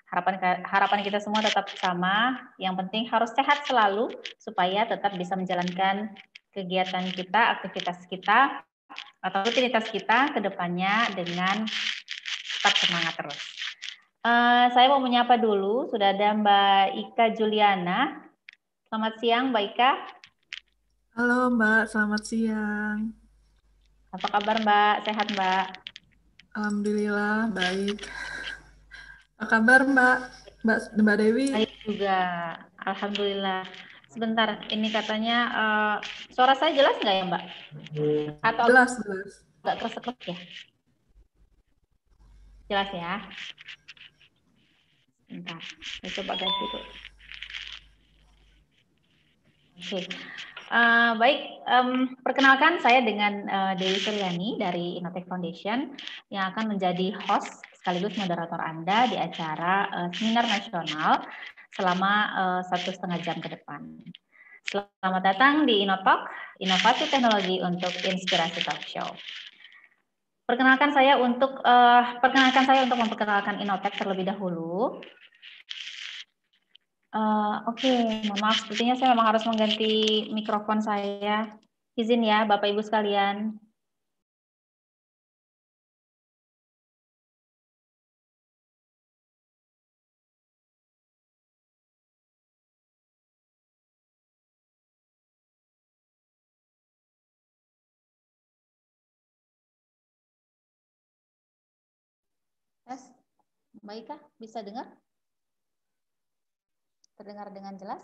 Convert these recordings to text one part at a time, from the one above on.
harapan kita semua tetap sama. Yang penting harus sehat selalu supaya tetap bisa menjalankan kegiatan kita, aktivitas kita, atau rutinitas kita ke depannya dengan tetap semangat terus. Saya mau menyapa dulu, sudah ada Mbak Ika Juliana. Selamat siang, Mbak Ika. Halo Mbak, selamat siang. Apa kabar Mbak? Sehat Mbak? Alhamdulillah baik. Apa kabar Mbak? Mbak Dewi? Baik juga, Alhamdulillah. Sebentar, ini katanya suara saya jelas nggak ya Mbak? Atau Jelas, jelas. agak kresek ya? Jelas ya? Bentar, saya coba ganti dulu. Oke. Baik, perkenalkan saya dengan Dewi Suryani dari Innotech Foundation yang akan menjadi host sekaligus moderator Anda di acara seminar nasional selama 1,5 jam ke depan. Selamat datang di Innotalk, Inovasi Teknologi untuk Inspirasi Talk Show. Perkenalkan saya untuk memperkenalkan Innotech terlebih dahulu. Oke, mohon maaf, sepertinya saya memang harus mengganti mikrofon saya. Izin ya, Bapak Ibu sekalian. Tes, Mbak Ika, bisa dengar? Terdengar dengan jelas?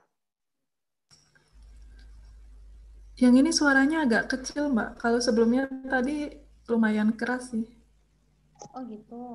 Yang ini suaranya agak kecil Mbak. Kalau sebelumnya tadi lumayan keras sih. Oh gitu.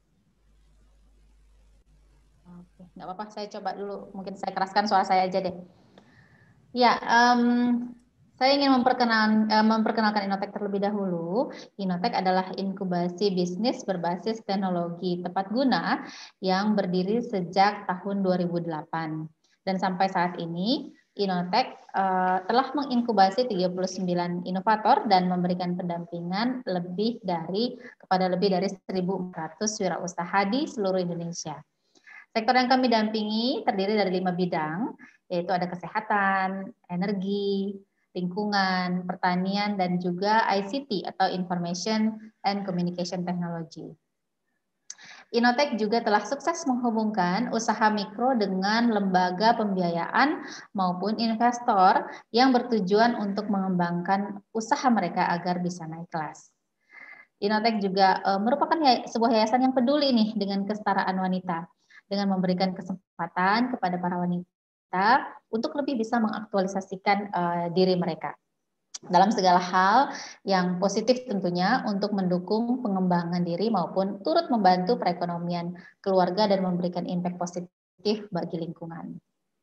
Oke, nggak apa-apa, saya coba dulu. Mungkin saya keraskan suara saya aja deh. Ya, saya ingin memperkenalkan Innotech terlebih dahulu. Innotech adalah inkubasi bisnis berbasis teknologi tepat guna yang berdiri sejak tahun 2008. Dan sampai saat ini, Innotech telah menginkubasi 39 inovator dan memberikan pendampingan kepada lebih dari 1.400 wirausaha di seluruh Indonesia. Sektor yang kami dampingi terdiri dari 5 bidang, yaitu ada kesehatan, energi, lingkungan, pertanian, dan juga ICT atau Information and Communication Technology. Innotech juga telah sukses menghubungkan usaha mikro dengan lembaga pembiayaan maupun investor yang bertujuan untuk mengembangkan usaha mereka agar bisa naik kelas. Innotech juga merupakan sebuah yayasan yang peduli nih dengan kesetaraan wanita, dengan memberikan kesempatan kepada para wanita untuk lebih bisa mengaktualisasikan diri mereka dalam segala hal yang positif tentunya untuk mendukung pengembangan diri maupun turut membantu perekonomian keluarga dan memberikan impact positif bagi lingkungan.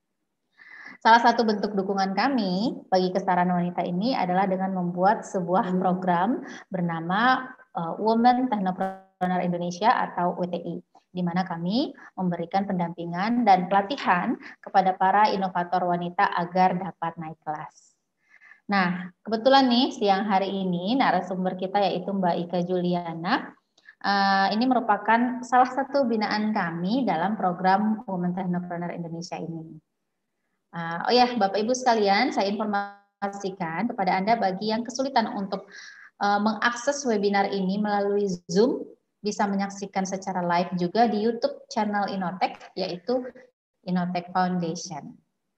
Salah satu bentuk dukungan kami bagi kesetaraan wanita ini adalah dengan membuat sebuah program bernama Women Technopreneur Indonesia atau WTI, di mana kami memberikan pendampingan dan pelatihan kepada para inovator wanita agar dapat naik kelas. Nah, kebetulan nih siang hari ini narasumber kita yaitu Mbak Ika Juliana. Ini merupakan salah satu binaan kami dalam program Women Technopreneur Indonesia ini. Oh ya, Bapak Ibu sekalian, saya informasikan kepada Anda bagi yang kesulitan untuk mengakses webinar ini melalui Zoom, bisa menyaksikan secara live juga di YouTube channel Innotech, yaitu Innotech Foundation.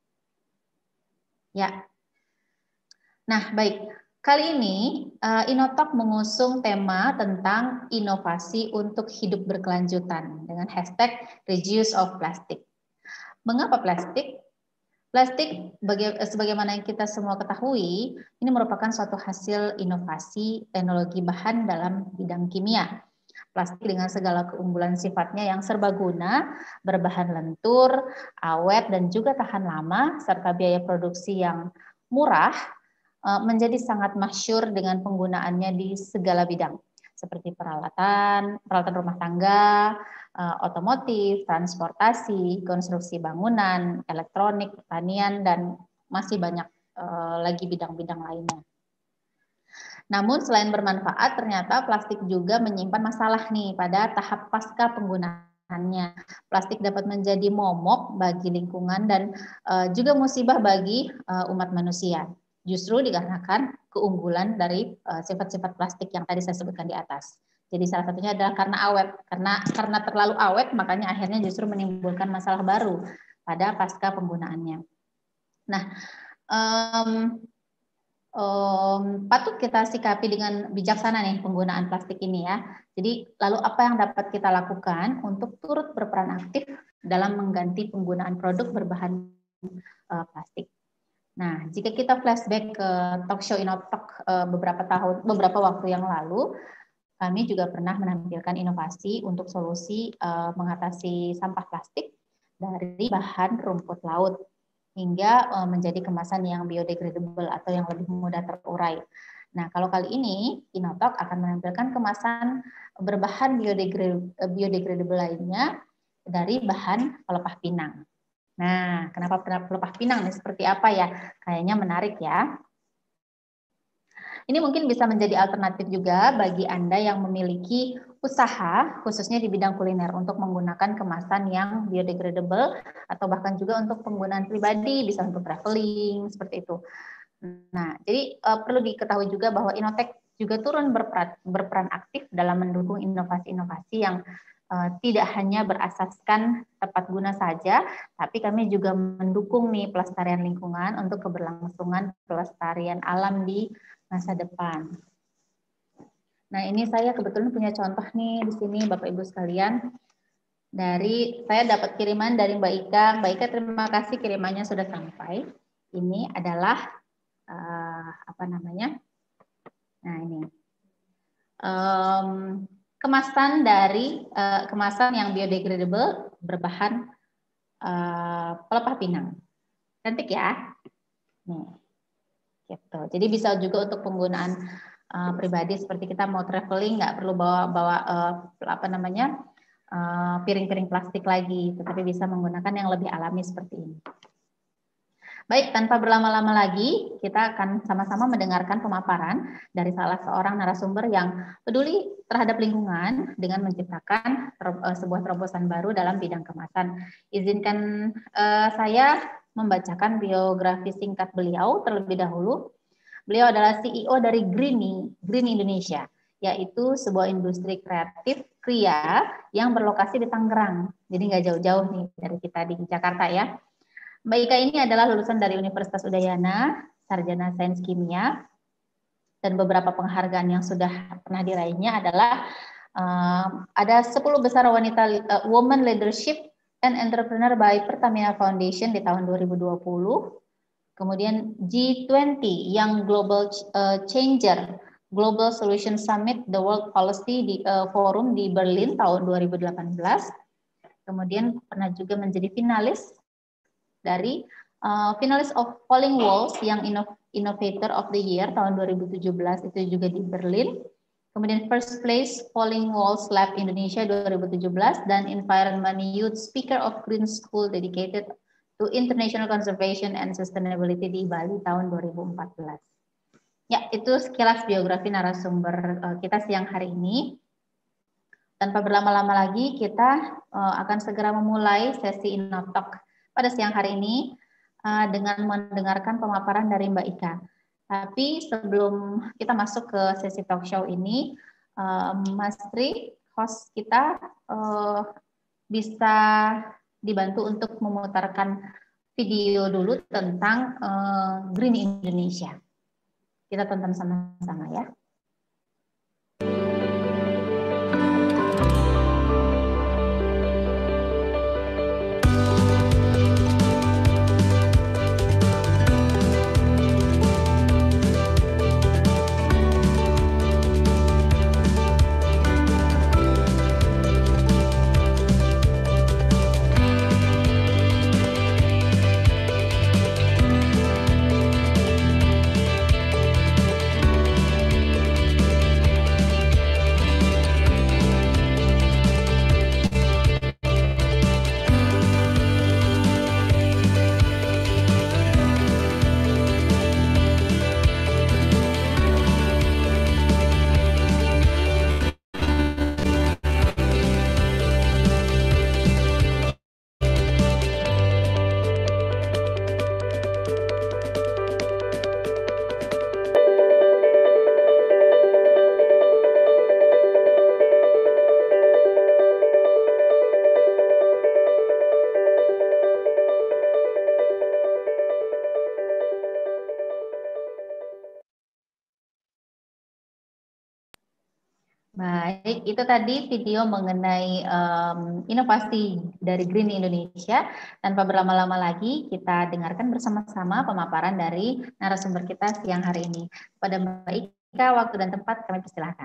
Ya. Nah, baik. Kali ini Innotech mengusung tema tentang inovasi untuk hidup berkelanjutan dengan hashtag Reduce of Plastic. Mengapa plastik? Plastik, sebagaimana yang kita semua ketahui, ini merupakan suatu hasil inovasi teknologi bahan dalam bidang kimia. Plastik dengan segala keunggulan sifatnya yang serbaguna, berbahan lentur, awet, dan juga tahan lama, serta biaya produksi yang murah, menjadi sangat masyhur dengan penggunaannya di segala bidang, seperti peralatan rumah tangga, otomotif, transportasi, konstruksi bangunan, elektronik, pertanian, dan masih banyak lagi bidang-bidang lainnya. Namun selain bermanfaat, ternyata plastik juga menyimpan masalah nih pada tahap pasca penggunaan. penggunaannya. Plastik dapat menjadi momok bagi lingkungan dan juga musibah bagi umat manusia. Justru dikarenakan keunggulan dari sifat-sifat plastik yang tadi saya sebutkan di atas. Jadi salah satunya adalah karena awet, karena terlalu awet makanya akhirnya justru menimbulkan masalah baru pada pasca penggunaannya. Nah, patut kita sikapi dengan bijaksana nih penggunaan plastik ini ya. Jadi lalu apa yang dapat kita lakukan untuk turut berperan aktif dalam mengganti penggunaan produk berbahan plastik. Nah, jika kita flashback ke talk show Inotalk beberapa waktu yang lalu, kami juga pernah menampilkan inovasi untuk solusi mengatasi sampah plastik dari bahan rumput laut hingga menjadi kemasan yang biodegradable atau yang lebih mudah terurai. Nah, kalau kali ini Inotalk akan menampilkan kemasan berbahan biodegradable lainnya dari bahan pelepah pinang. Nah, kenapa pelepah pinang nih? Seperti apa ya? Kayaknya menarik ya. Ini mungkin bisa menjadi alternatif juga bagi Anda yang memiliki usaha, khususnya di bidang kuliner, untuk menggunakan kemasan yang biodegradable, atau bahkan juga untuk penggunaan pribadi, bisa untuk traveling, seperti itu. Nah, jadi perlu diketahui juga bahwa Innotek juga turun berperan aktif dalam mendukung inovasi-inovasi yang tidak hanya berasaskan tepat guna saja, tapi kami juga mendukung nih pelestarian lingkungan untuk keberlangsungan pelestarian alam di masa depan. Nah, ini saya kebetulan punya contoh nih di sini Bapak Ibu sekalian. Saya dapat kiriman dari Mbak Ika. Mbak Ika, terima kasih kirimannya sudah sampai. Ini adalah apa namanya? Nah, ini. Kemasan yang biodegradable berbahan pelepah pinang. Cantik ya? Nih. Gitu. Jadi bisa juga untuk penggunaan pribadi, seperti kita mau traveling nggak perlu bawa piring-piring plastik lagi, tetapi bisa menggunakan yang lebih alami seperti ini. Baik, tanpa berlama-lama lagi, kita akan sama-sama mendengarkan pemaparan dari salah seorang narasumber yang peduli terhadap lingkungan dengan menciptakan sebuah terobosan baru dalam bidang kemasan. Izinkan saya membacakan biografi singkat beliau terlebih dahulu. Beliau adalah CEO dari Green Indonesia, yaitu sebuah industri kreatif kria yang berlokasi di Tangerang. Jadi nggak jauh-jauh nih dari kita di Jakarta ya. Mbak Ika ini adalah lulusan dari Universitas Udayana, sarjana sains kimia, dan beberapa penghargaan yang sudah pernah diraihnya adalah ada 10 besar wanita Women Leadership and Entrepreneur by Pertamina Foundation di tahun 2020, kemudian G20 Young Global Changer Global Solution Summit The World Policy Forum di Berlin tahun 2018, kemudian pernah juga menjadi finalis dari finalis of Falling Walls yang Innovator of the Year tahun 2017 itu juga di Berlin. Kemudian First Place Falling Walls Lab Indonesia 2017 dan Environment Youth Speaker of Green School dedicated to International Conservation and Sustainability di Bali tahun 2014. Ya, itu sekilas biografi narasumber kita siang hari ini. Tanpa berlama-lama lagi, kita akan segera memulai sesi Inotalk pada siang hari ini dengan mendengarkan pemaparan dari Mbak Ika. Tapi sebelum kita masuk ke sesi talk show ini, Mas Tri, host kita, bisa dibantu untuk memutarkan video dulu tentang Green Indonesia. Kita tonton sama-sama ya. Oke, itu tadi video mengenai inovasi dari Green Indonesia. Tanpa berlama-lama lagi, kita dengarkan bersama-sama pemaparan dari narasumber kita siang hari ini. Pada Mbak Ika, waktu dan tempat kami persilahkan.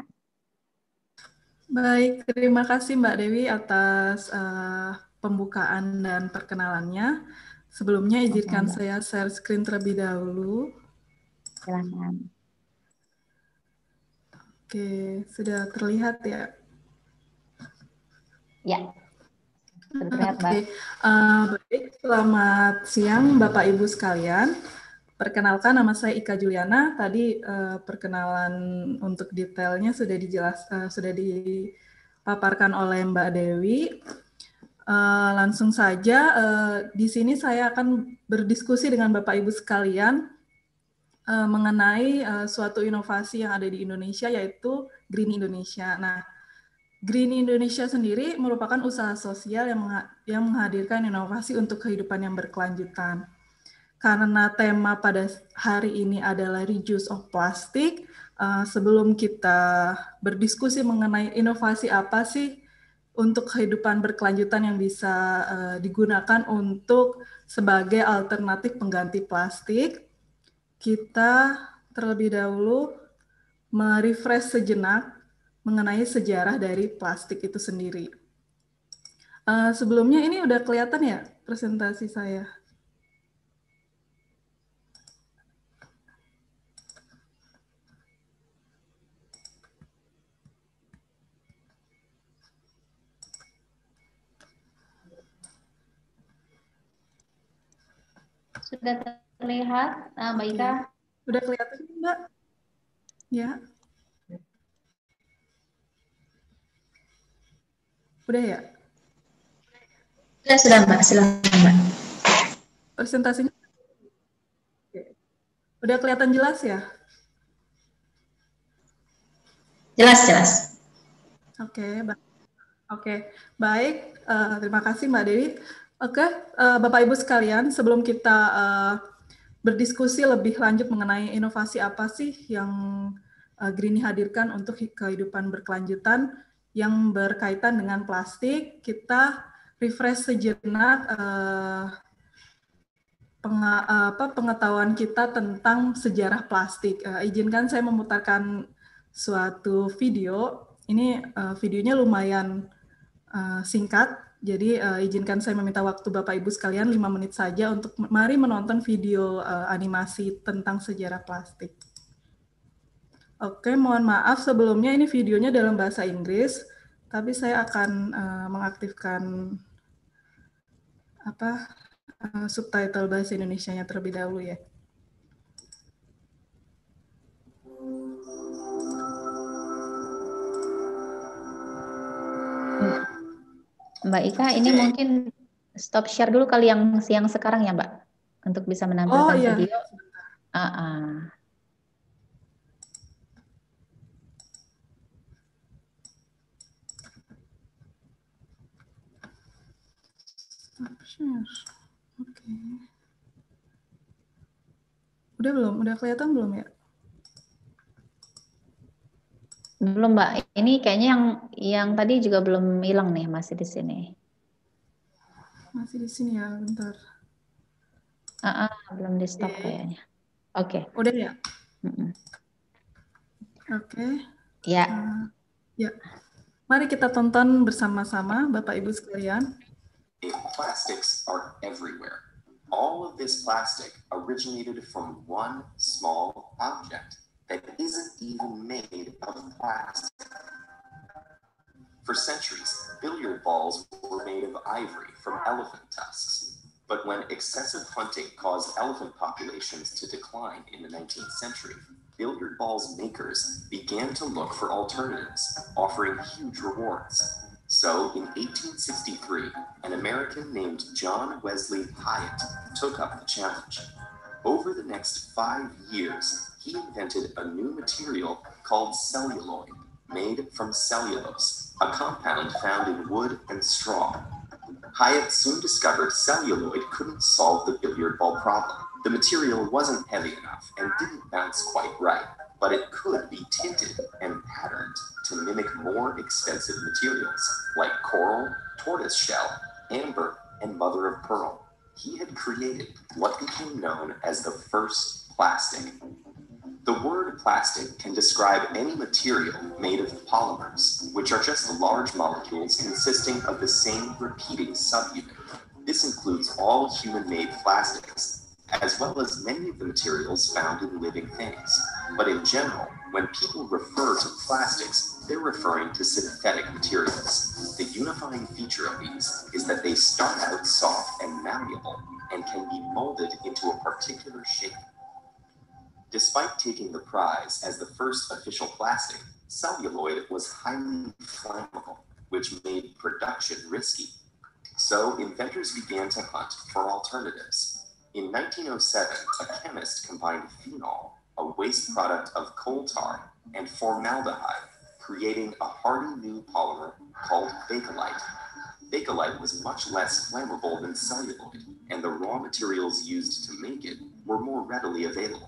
Baik, terima kasih Mbak Dewi atas pembukaan dan perkenalannya. Sebelumnya izinkan saya share screen terlebih dahulu. Silakan. Oke, sudah terlihat ya? Ya. Terlihat, Mbak. Oke, baik. Selamat siang Bapak Ibu sekalian. Perkenalkan, nama saya Ika Juliana. Tadi perkenalan untuk detailnya sudah dipaparkan oleh Mbak Dewi. Langsung saja, di sini saya akan berdiskusi dengan Bapak Ibu sekalian mengenai suatu inovasi yang ada di Indonesia, yaitu Green Indonesia. Nah, Green Indonesia sendiri merupakan usaha sosial yang menghadirkan inovasi untuk kehidupan yang berkelanjutan. Karena tema pada hari ini adalah reuse of plastic, sebelum kita berdiskusi mengenai inovasi apa sih untuk kehidupan berkelanjutan yang bisa digunakan untuk sebagai alternatif pengganti plastik, kita terlebih dahulu merefresh sejenak mengenai sejarah dari plastik itu sendiri. Sebelumnya ini udah kelihatan ya presentasi saya? Sudah terlihat, Mbak Ika? Udah kelihatan, Mbak? Ya. Udah ya? Sudah Mbak, silakan Mbak. Presentasinya udah kelihatan jelas ya? Jelas. Oke, baik. Terima kasih Mbak Dewi. Oke, Bapak Ibu sekalian, sebelum kita berdiskusi lebih lanjut mengenai inovasi apa sih yang Green hadirkan untuk kehidupan berkelanjutan yang berkaitan dengan plastik, kita refresh sejenak pengetahuan kita tentang sejarah plastik. Izinkan saya memutarkan suatu video. Ini videonya lumayan singkat, jadi izinkan saya meminta waktu Bapak Ibu sekalian 5 menit saja untuk mari menonton video animasi tentang sejarah plastik. Oke, mohon maaf sebelumnya ini videonya dalam bahasa Inggris, tapi saya akan mengaktifkan subtitle bahasa Indonesianya terlebih dahulu ya. Mbak Ika, ini mungkin stop share dulu kali yang siang sekarang ya Mbak, untuk bisa menampilkan video. Oke. Udah belum? Udah kelihatan belum ya? Belum Mbak, ini kayaknya yang tadi juga belum hilang nih, masih di sini. Masih di sini ya, bentar. Belum di stop kayaknya. Oke. Udah ya? Oke. Ya. Ya. Mari kita tonton bersama-sama, Bapak Ibu sekalian. Plastics are everywhere. All of this plastic originated from one small object that isn't even made of plastic. For centuries, billiard balls were made of ivory from elephant tusks. But when excessive hunting caused elephant populations to decline in the 19th century, billiard balls makers began to look for alternatives, offering huge rewards. So in 1863, an American named John Wesley Hyatt took up the challenge. Over the next 5 years, he invented a new material called celluloid, made from cellulose, a compound found in wood and straw. Hyatt soon discovered celluloid couldn't solve the billiard ball problem. The material wasn't heavy enough and didn't bounce quite right, but it could be tinted and patterned. to mimic more expensive materials like coral, tortoise shell, amber, and mother of pearl. He had created what became known as the first plastic. The word plastic can describe any material made of polymers, which are just large molecules consisting of the same repeating subunit. This includes all human-made plastics, as well as many of the materials found in living things. But in general, when people refer to plastics, they're referring to synthetic materials. The unifying feature of these is that they start out soft and malleable and can be molded into a particular shape. Despite taking the prize as the first official plastic, celluloid was highly flammable, which made production risky. So inventors began to hunt for alternatives. In 1907, a chemist combined phenol, a waste product of coal tar, and formaldehyde, creating a hardy new polymer called Bakelite. Bakelite was much less flammable than celluloid, and the raw materials used to make it were more readily available.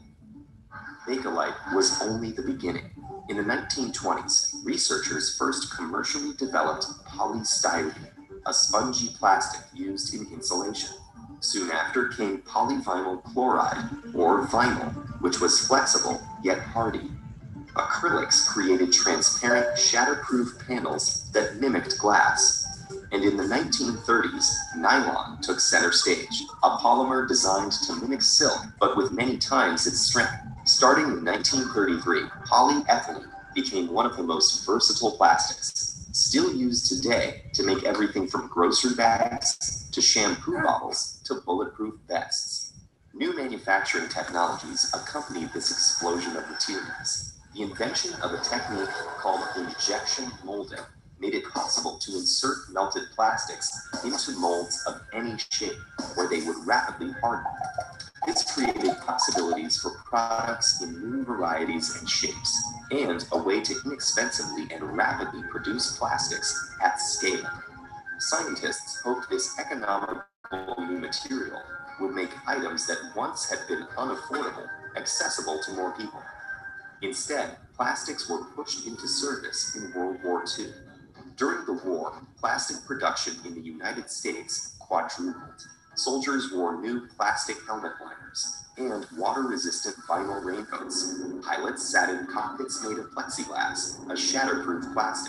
Bakelite was only the beginning. In the 1920s, researchers first commercially developed polystyrene, a spongy plastic used in insulation. Soon after came polyvinyl chloride, or vinyl, which was flexible yet hardy. Acrylics created transparent, shatterproof panels that mimicked glass. And in the 1930s, nylon took center stage, a polymer designed to mimic silk, but with many times its strength. Starting in 1933, polyethylene became one of the most versatile plastics, still used today to make everything from grocery bags to shampoo bottles to bulletproof vests. New manufacturing technologies accompanied this explosion of materials. The invention of a technique called injection molding made it possible to insert melted plastics into molds of any shape where they would rapidly harden. This created possibilities for products in new varieties and shapes, and a way to inexpensively and rapidly produce plastics at scale. Scientists hoped this economical new material would make items that once had been unaffordable accessible to more people. Instead, plastics were pushed into service in World War II. During the war, plastic production in the United States quadrupled. Soldiers wore new plastic helmet liners and water-resistant vinyl raincoats. Pilots sat in cockpits made of plexiglass, a shatterproof plastic,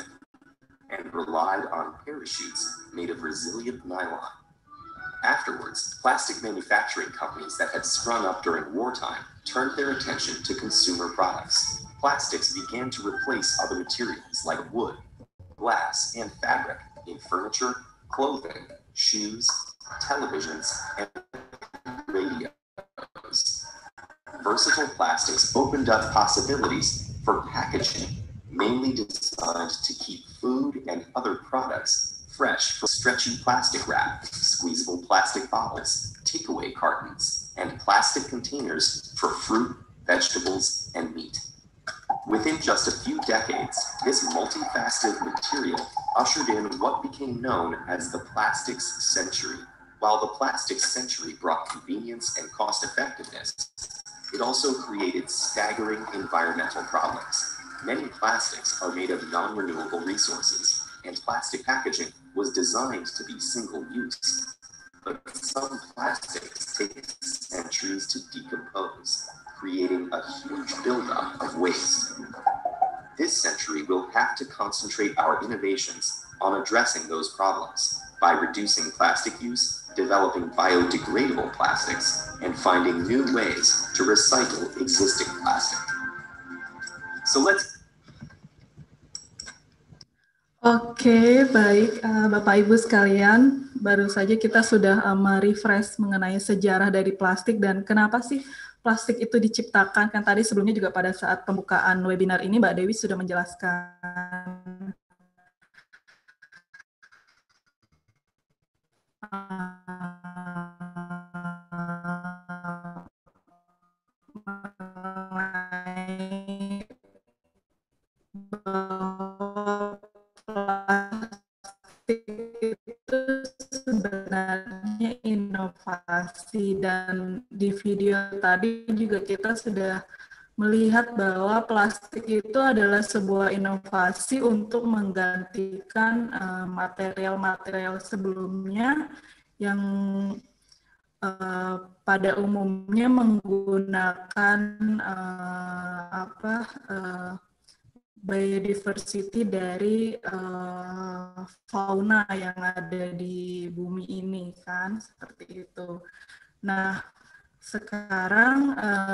and relied on parachutes made of resilient nylon. Afterwards, plastic manufacturing companies that had sprung up during wartime turned their attention to consumer products. Plastics began to replace other materials like wood, glass, and fabric in furniture, clothing, shoes, televisions, and radios. Versatile plastics opened up possibilities for packaging, mainly designed to keep food and other products fresh, from stretchy plastic wrap, squeezable plastic bottles, takeaway cartons, and plastic containers for fruit, vegetables, and meat. Within just a few decades, this multifaceted material ushered in what became known as the plastics century. While the plastics century brought convenience and cost effectiveness, it also created staggering environmental problems. Many plastics are made of non-renewable resources, and plastic packaging was designed to be single-use. But some plastics take centuries to decompose, creating a huge buildup of waste. This century will have to concentrate our innovations on addressing those problems by reducing plastic use, developing biodegradable plastics, and finding new ways to recycle existing plastic. So let's Oke, baik Bapak Ibu sekalian, baru saja kita sudah merefresh mengenai sejarah dari plastik dan kenapa sih plastik itu diciptakan. Kan tadi sebelumnya juga pada saat pembukaan webinar ini Mbak Dewi sudah menjelaskan plastik itu sebenarnya inovasi, dan di video tadi juga kita sudah melihat bahwa plastik itu adalah sebuah inovasi untuk menggantikan material-material sebelumnya yang pada umumnya menggunakan biodiversity dari fauna yang ada di bumi ini kan, seperti itu. Nah, sekarang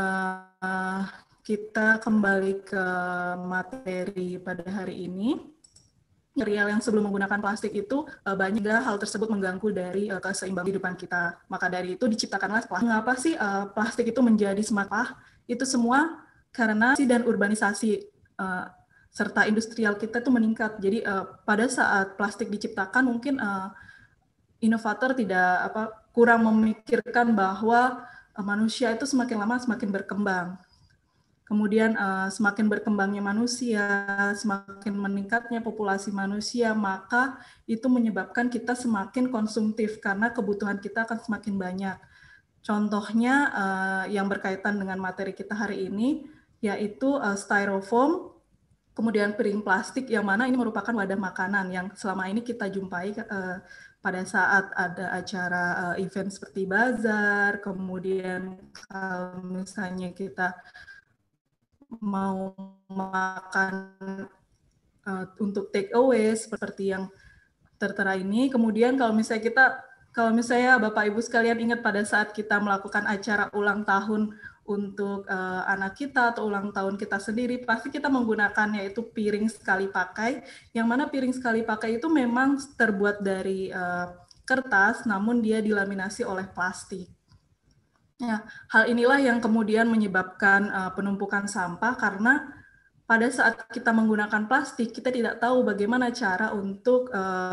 kita kembali ke materi pada hari ini. Material yang sebelum menggunakan plastik itu banyak hal tersebut mengganggu dari keseimbangan kehidupan kita. Maka dari itu diciptakanlah plastik. Mengapa sih plastik itu menjadi semakin itu semua karena dan urbanisasi serta industrial kita itu meningkat. Jadi pada saat plastik diciptakan mungkin inovator tidak kurang memikirkan bahwa manusia itu semakin lama semakin berkembang. Kemudian semakin berkembangnya manusia, semakin meningkatnya populasi manusia, maka itu menyebabkan kita semakin konsumtif karena kebutuhan kita akan semakin banyak. Contohnya yang berkaitan dengan materi kita hari ini, yaitu styrofoam, kemudian piring plastik, yang mana ini merupakan wadah makanan yang selama ini kita jumpai pada saat ada acara event seperti bazar, kemudian kalau misalnya kita mau makan untuk take away seperti yang tertera ini. Kemudian kalau misalnya Bapak Ibu sekalian ingat pada saat kita melakukan acara ulang tahun untuk anak kita atau ulang tahun kita sendiri, pasti kita menggunakan yaitu piring sekali pakai, yang mana piring sekali pakai itu memang terbuat dari kertas, namun dia dilaminasi oleh plastik. Ya, hal inilah yang kemudian menyebabkan penumpukan sampah karena pada saat kita menggunakan plastik, kita tidak tahu bagaimana cara untuk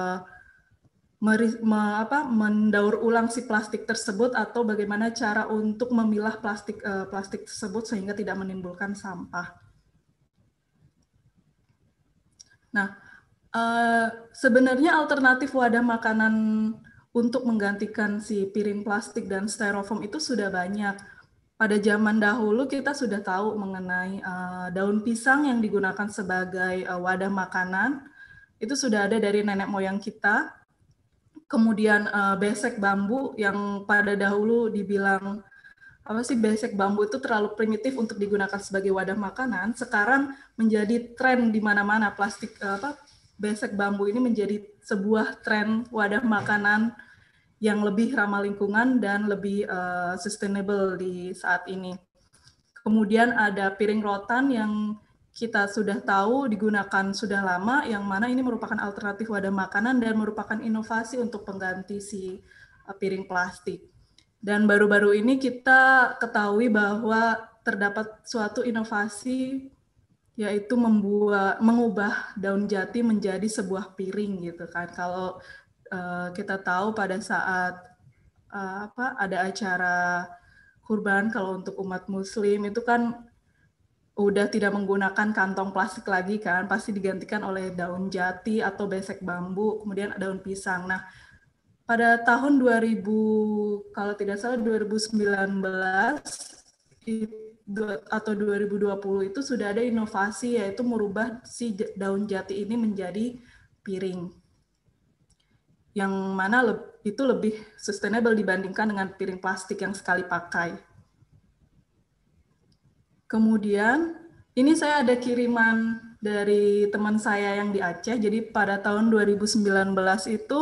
mendaur ulang si plastik tersebut atau bagaimana cara untuk memilah plastik tersebut sehingga tidak menimbulkan sampah. Nah, sebenarnya alternatif wadah makanan untuk menggantikan si piring plastik dan styrofoam itu sudah banyak. Pada zaman dahulu kita sudah tahu mengenai daun pisang yang digunakan sebagai wadah makanan. Itu sudah ada dari nenek moyang kita. Kemudian besek bambu yang pada dahulu dibilang besek bambu itu terlalu primitif untuk digunakan sebagai wadah makanan. Sekarang menjadi tren di mana-mana plastik besek bambu ini menjadi sebuah tren wadah makanan yang lebih ramah lingkungan dan lebih sustainable di saat ini. Kemudian ada piring rotan yang kita sudah tahu digunakan sudah lama, yang mana ini merupakan alternatif wadah makanan dan merupakan inovasi untuk pengganti si piring plastik. Dan baru-baru ini kita ketahui bahwa terdapat suatu inovasi yaitu mengubah daun jati menjadi sebuah piring gitu kan. Kalau kita tahu pada saat ada acara kurban kalau untuk umat muslim itu kan udah tidak menggunakan kantong plastik lagi kan, pasti digantikan oleh daun jati atau besek bambu, kemudian daun pisang. Nah, pada tahun 2000 kalau tidak salah 2019 atau 2020 itu sudah ada inovasi yaitu merubah si daun jati ini menjadi piring, yang mana itu lebih sustainable dibandingkan dengan piring plastik yang sekali pakai. Kemudian ini saya ada kiriman dari teman saya yang di Aceh. Jadi pada tahun 2019 itu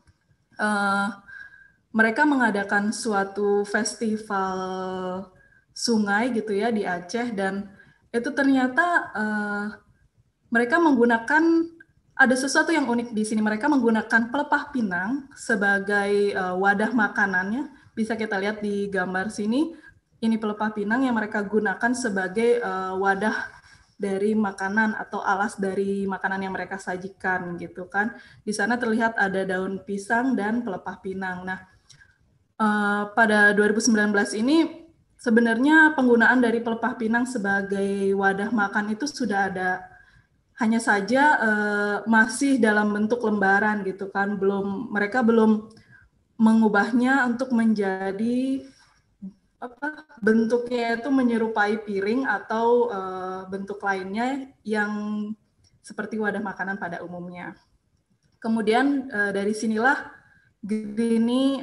mereka mengadakan suatu festival sungai gitu ya di Aceh, dan itu ternyata mereka menggunakan ada sesuatu yang unik di sini. Mereka menggunakan pelepah pinang sebagai wadah makanannya. Bisa kita lihat di gambar sini. Ini pelepah pinang yang mereka gunakan sebagai wadah dari makanan atau alas dari makanan yang mereka sajikan gitu kan. Di sana terlihat ada daun pisang dan pelepah pinang. Nah, pada 2019 ini sebenarnya penggunaan dari pelepah pinang sebagai wadah makan itu sudah ada, hanya saja masih dalam bentuk lembaran gitu kan, mereka belum mengubahnya untuk menjadi bentuknya itu menyerupai piring atau bentuk lainnya yang seperti wadah makanan pada umumnya. Kemudian dari sinilah Greenie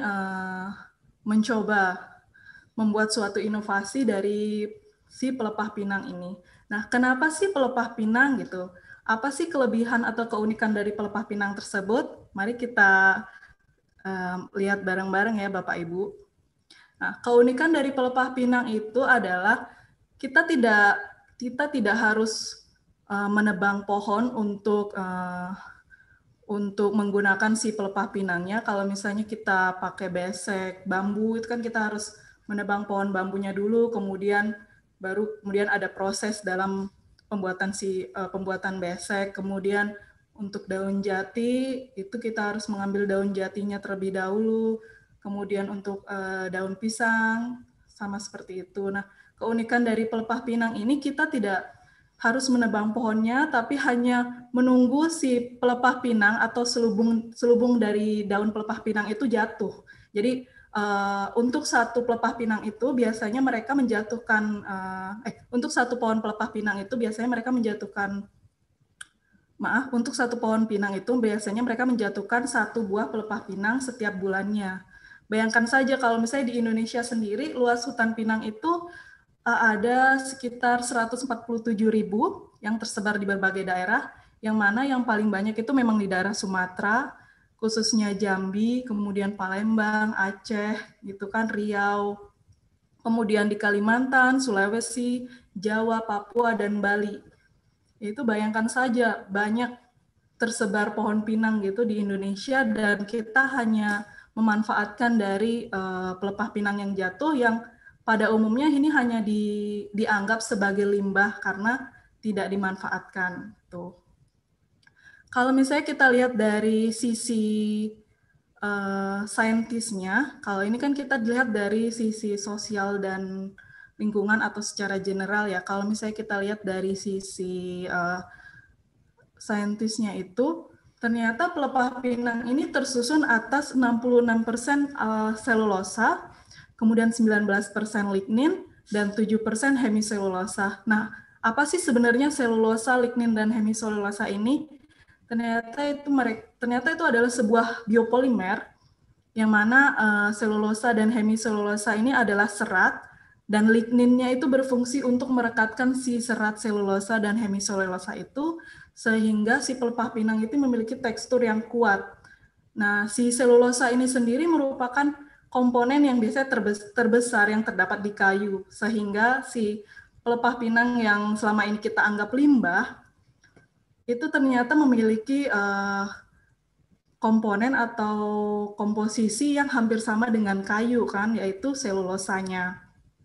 mencoba membuat suatu inovasi dari si pelepah pinang ini. Nah, kenapa sih pelepah pinang gitu? Apa sih kelebihan atau keunikan dari pelepah pinang tersebut? Mari kita lihat bareng-bareng ya Bapak Ibu. Nah, keunikan dari pelepah pinang itu adalah kita tidak harus menebang pohon untuk menggunakan si pelepah pinangnya. Kalau misalnya kita pakai besek bambu, itu kan kita harus menebang pohon bambunya dulu, kemudian ada proses dalam pembuatan besek. Kemudian untuk daun jati itu kita harus mengambil daun jatinya terlebih dahulu. Kemudian untuk daun pisang sama seperti itu. Nah, keunikan dari pelepah pinang ini kita tidak harus menebang pohonnya, tapi hanya menunggu si pelepah pinang atau selubung dari daun pelepah pinang itu jatuh. Jadi untuk satu pelepah pinang itu biasanya mereka menjatuhkan, untuk satu pohon pelepah pinang itu biasanya mereka menjatuhkan, untuk satu pohon pinang itu biasanya mereka menjatuhkan satu buah pelepah pinang setiap bulannya. Bayangkan saja kalau misalnya di Indonesia sendiri luas hutan pinang itu ada sekitar 147.000 yang tersebar di berbagai daerah, yang mana yang paling banyak itu memang di daerah Sumatera, khususnya Jambi, kemudian Palembang, Aceh, gitu kan, Riau, kemudian di Kalimantan, Sulawesi, Jawa, Papua, dan Bali. Itu bayangkan saja banyak tersebar pohon pinang gitu di Indonesia, dan kita hanya memanfaatkan dari pelepah pinang yang jatuh yang pada umumnya ini hanya dianggap sebagai limbah karena tidak dimanfaatkan. Tuh. Kalau misalnya kita lihat dari sisi saintisnya, kalau ini kan kita lihat dari sisi sosial dan lingkungan atau secara general ya. Kalau misalnya kita lihat dari sisi saintisnya itu, ternyata pelepah pinang ini tersusun atas 66% selulosa, kemudian 19% lignin, dan 7% hemiselulosa. Nah, apa sih sebenarnya selulosa, lignin, dan hemiselulosa ini? Ternyata itu adalah sebuah biopolimer, yang mana selulosa dan hemiselulosa ini adalah serat, dan ligninnya itu berfungsi untuk merekatkan si serat selulosa dan hemiselulosa itu, sehingga si pelepah pinang itu memiliki tekstur yang kuat. Nah, si selulosa ini sendiri merupakan komponen yang biasanya terbesar yang terdapat di kayu, sehingga si pelepah pinang yang selama ini kita anggap limbah, itu ternyata memiliki komponen atau komposisi yang hampir sama dengan kayu, kan, yaitu selulosanya.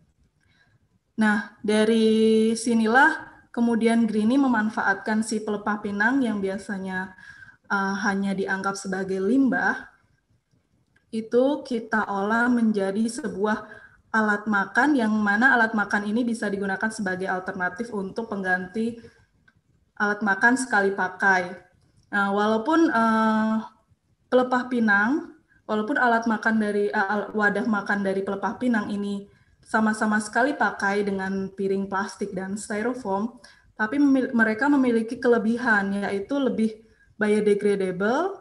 Nah, dari sinilah kemudian Greenie memanfaatkan si pelepah pinang yang biasanya hanya dianggap sebagai limbah, itu kita olah menjadi sebuah alat makan, yang mana alat makan ini bisa digunakan sebagai alternatif untuk pengganti alat makan sekali pakai. Nah, walaupun pelepah pinang, walaupun alat makan dari wadah makan dari pelepah pinang ini sama-sama sekali pakai dengan piring plastik dan styrofoam, tapi mereka memiliki kelebihan, yaitu lebih biodegradable,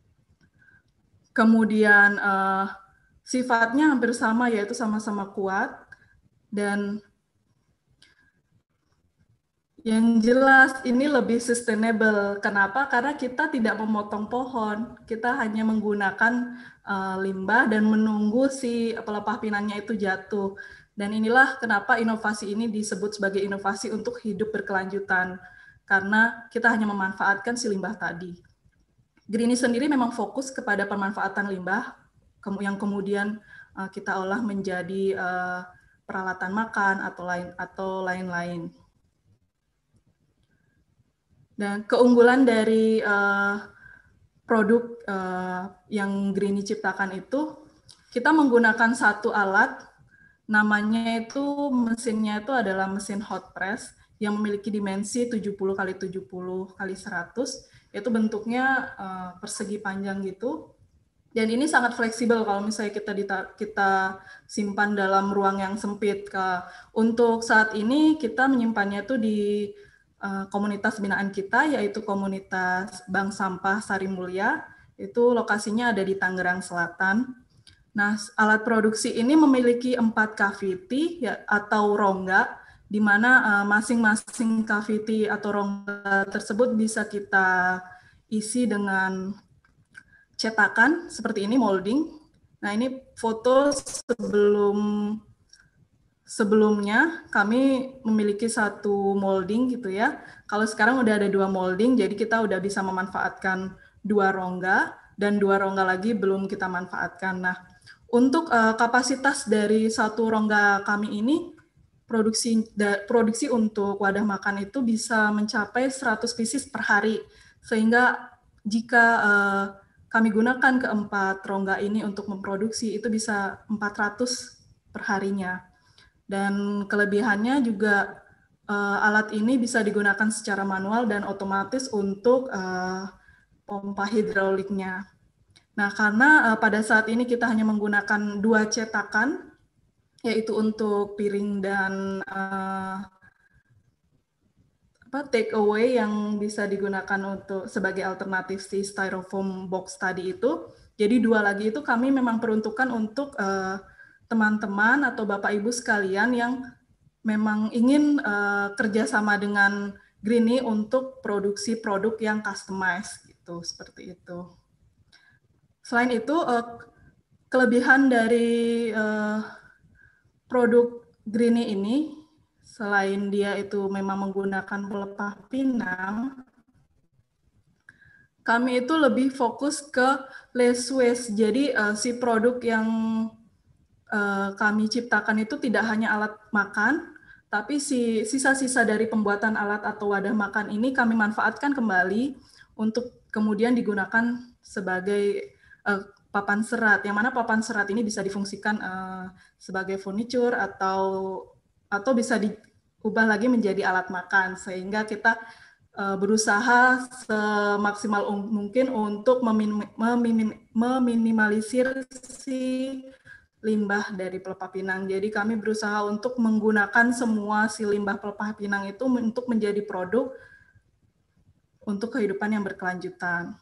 kemudian sifatnya hampir sama, yaitu sama-sama kuat, dan yang jelas ini lebih sustainable. Kenapa? Karena kita tidak memotong pohon, kita hanya menggunakan limbah dan menunggu si pelepah pinangnya itu jatuh. Dan inilah kenapa inovasi ini disebut sebagai inovasi untuk hidup berkelanjutan, karena kita hanya memanfaatkan si limbah tadi. Greenie sendiri memang fokus kepada pemanfaatan limbah yang kemudian kita olah menjadi peralatan makan atau lain-lain. Dan keunggulan dari produk yang Greenie ciptakan itu, kita menggunakan satu alat, namanya itu mesinnya itu adalah mesin hot press yang memiliki dimensi 70 x 70 x 100, yaitu bentuknya persegi panjang gitu. Dan ini sangat fleksibel kalau misalnya kita simpan dalam ruang yang sempit. Untuk saat ini kita menyimpannya tuh di komunitas binaan kita, yaitu komunitas Bank Sampah Sari Mulia. Itu lokasinya ada di Tangerang Selatan. Nah, alat produksi ini memiliki 4 cavity ya, atau rongga, di mana masing-masing cavity atau rongga tersebut bisa kita isi dengan cetakan seperti ini, molding. Nah, ini foto sebelumnya kami memiliki satu molding gitu ya. Kalau sekarang udah ada 2 molding, jadi kita udah bisa memanfaatkan 2 rongga dan 2 rongga lagi belum kita manfaatkan. Nah, untuk kapasitas dari satu rongga kami ini, produksi untuk wadah makan itu bisa mencapai 100 pieces per hari. Sehingga jika kami gunakan keempat rongga ini untuk memproduksi, itu bisa 400 per harinya. Dan kelebihannya juga alat ini bisa digunakan secara manual dan otomatis untuk pompa hidrauliknya. Nah, karena pada saat ini kita hanya menggunakan 2 cetakan, yaitu untuk piring dan take away yang bisa digunakan untuk sebagai alternatif si styrofoam box tadi itu. Jadi 2 lagi itu kami memang peruntukan untuk teman-teman atau Bapak Ibu sekalian yang memang ingin kerjasama dengan Greenie untuk produksi produk yang customized gitu, seperti itu. Selain itu, kelebihan dari produk Greenie ini, selain dia itu memang menggunakan pelepah pinang, kami itu lebih fokus ke less waste. Jadi si produk yang kami ciptakan itu tidak hanya alat makan, tapi sisa-sisa dari pembuatan alat atau wadah makan ini kami manfaatkan kembali untuk kemudian digunakan sebagai papan serat, yang mana papan serat ini bisa difungsikan sebagai furniture atau bisa diubah lagi menjadi alat makan, sehingga kita berusaha semaksimal mungkin untuk meminimalisir si limbah dari pelepah pinang. Jadi kami berusaha untuk menggunakan semua si limbah pelepah pinang itu untuk menjadi produk untuk kehidupan yang berkelanjutan.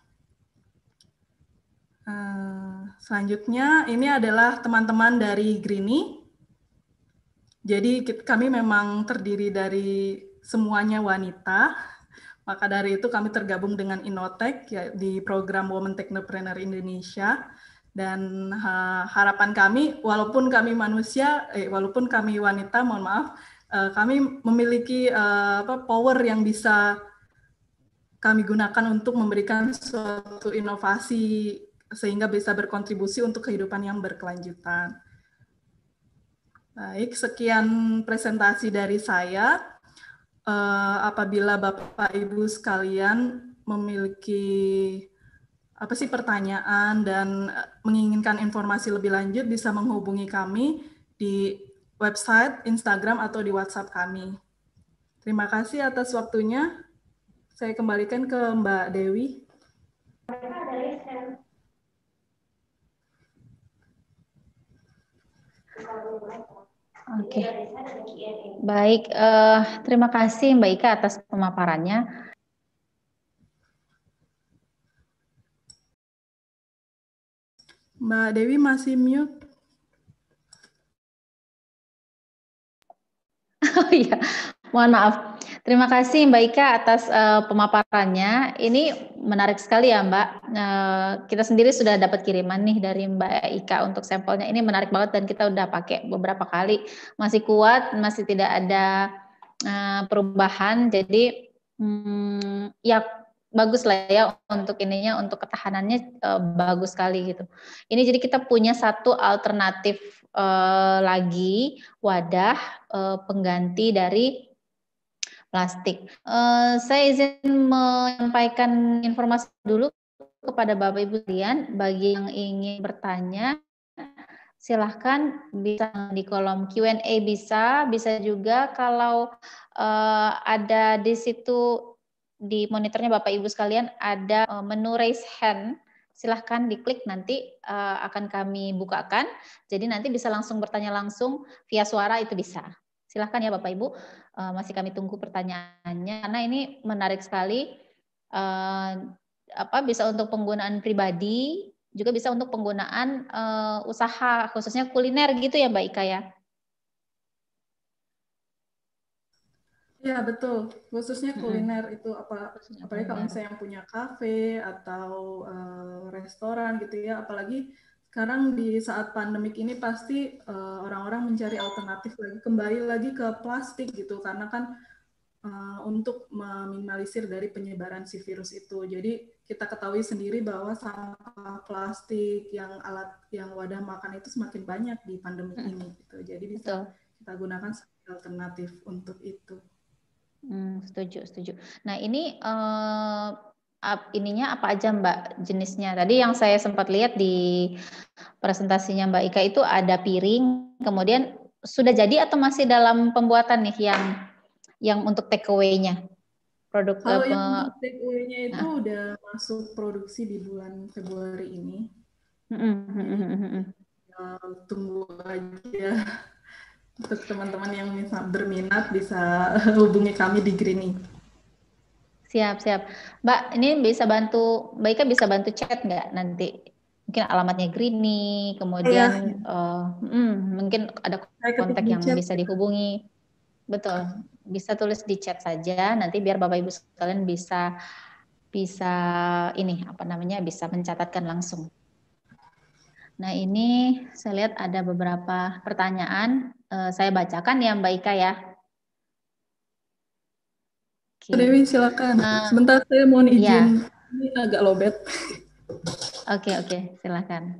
Selanjutnya ini adalah teman-teman dari Greenie. Jadi kami memang terdiri dari semuanya wanita, maka dari itu kami tergabung dengan Innotech ya, di program Women Technopreneur Indonesia. Dan harapan kami, walaupun kami manusia, walaupun kami wanita, mohon maaf, kami memiliki power yang bisa kami gunakan untuk memberikan suatu inovasi sehingga bisa berkontribusi untuk kehidupan yang berkelanjutan. Baik, sekian presentasi dari saya. Apabila Bapak Ibu sekalian memiliki pertanyaan dan menginginkan informasi lebih lanjut, bisa menghubungi kami di website, Instagram, atau di WhatsApp kami. Terima kasih atas waktunya. Saya kembalikan ke Mbak Dewi. Oke, baik. Terima kasih Mbak Ika atas pemaparannya. Mbak Dewi masih mute. Oh iya, mohon maaf. Terima kasih Mbak Ika atas pemaparannya. Ini menarik sekali ya Mbak. Kita sendiri sudah dapat kiriman nih dari Mbak Ika untuk sampelnya. Ini menarik banget dan kita udah pakai beberapa kali. Masih kuat, masih tidak ada perubahan. Jadi ya bagus lah ya untuk ininya, untuk ketahanannya bagus sekali gitu. Ini jadi kita punya satu alternatif lagi wadah pengganti dari plastik. Saya izin menyampaikan informasi dulu kepada Bapak Ibu sekalian. Bagi yang ingin bertanya, silahkan bisa di kolom Q&A bisa juga kalau ada di situ di monitornya Bapak Ibu sekalian ada menu raise hand. silahkan diklik, nanti akan kami bukakan. Jadi nanti bisa langsung bertanya langsung via suara, itu bisa. Silahkan ya Bapak Ibu, masih kami tunggu pertanyaannya karena ini menarik sekali. Bisa untuk penggunaan pribadi, juga bisa untuk penggunaan usaha, khususnya kuliner gitu ya Mbak Ika ya. Ya betul, khususnya kuliner itu apalagi kalau kuliner. misalnya yang punya kafe atau restoran gitu ya, apalagi sekarang di saat pandemik ini pasti orang-orang mencari alternatif lagi, kembali lagi ke plastik gitu, karena kan untuk meminimalisir dari penyebaran si virus itu. Jadi kita ketahui sendiri bahwa sampah plastik yang wadah makan itu semakin banyak di pandemi ini gitu. Jadi bisa kita gunakan sebagai alternatif untuk itu. Setuju. Nah ini ininya apa aja Mbak jenisnya? Tadi yang saya sempat lihat di presentasinya Mbak Ika itu ada piring, kemudian sudah jadi atau masih dalam pembuatan nih yang untuk take away-nya? Kalau yang untuk take away-nya itu udah masuk produksi di bulan Februari ini. Tunggu aja. Untuk teman-teman yang berminat bisa hubungi kami di Greenie. Siap. Mbak, ini bisa bantu, Mbak Ika bisa bantu chat nggak nanti? Mungkin alamatnya Greenie, kemudian mungkin ada kontak yang bisa dihubungi. Betul, bisa tulis di chat saja, nanti biar Bapak Ibu sekalian bisa bisa mencatatkan langsung. Nah ini saya lihat ada beberapa pertanyaan, saya bacakan ya Mbak Ika ya. Dewi silakan. Sebentar saya mohon izin, ini agak lobet. Oke, silakan.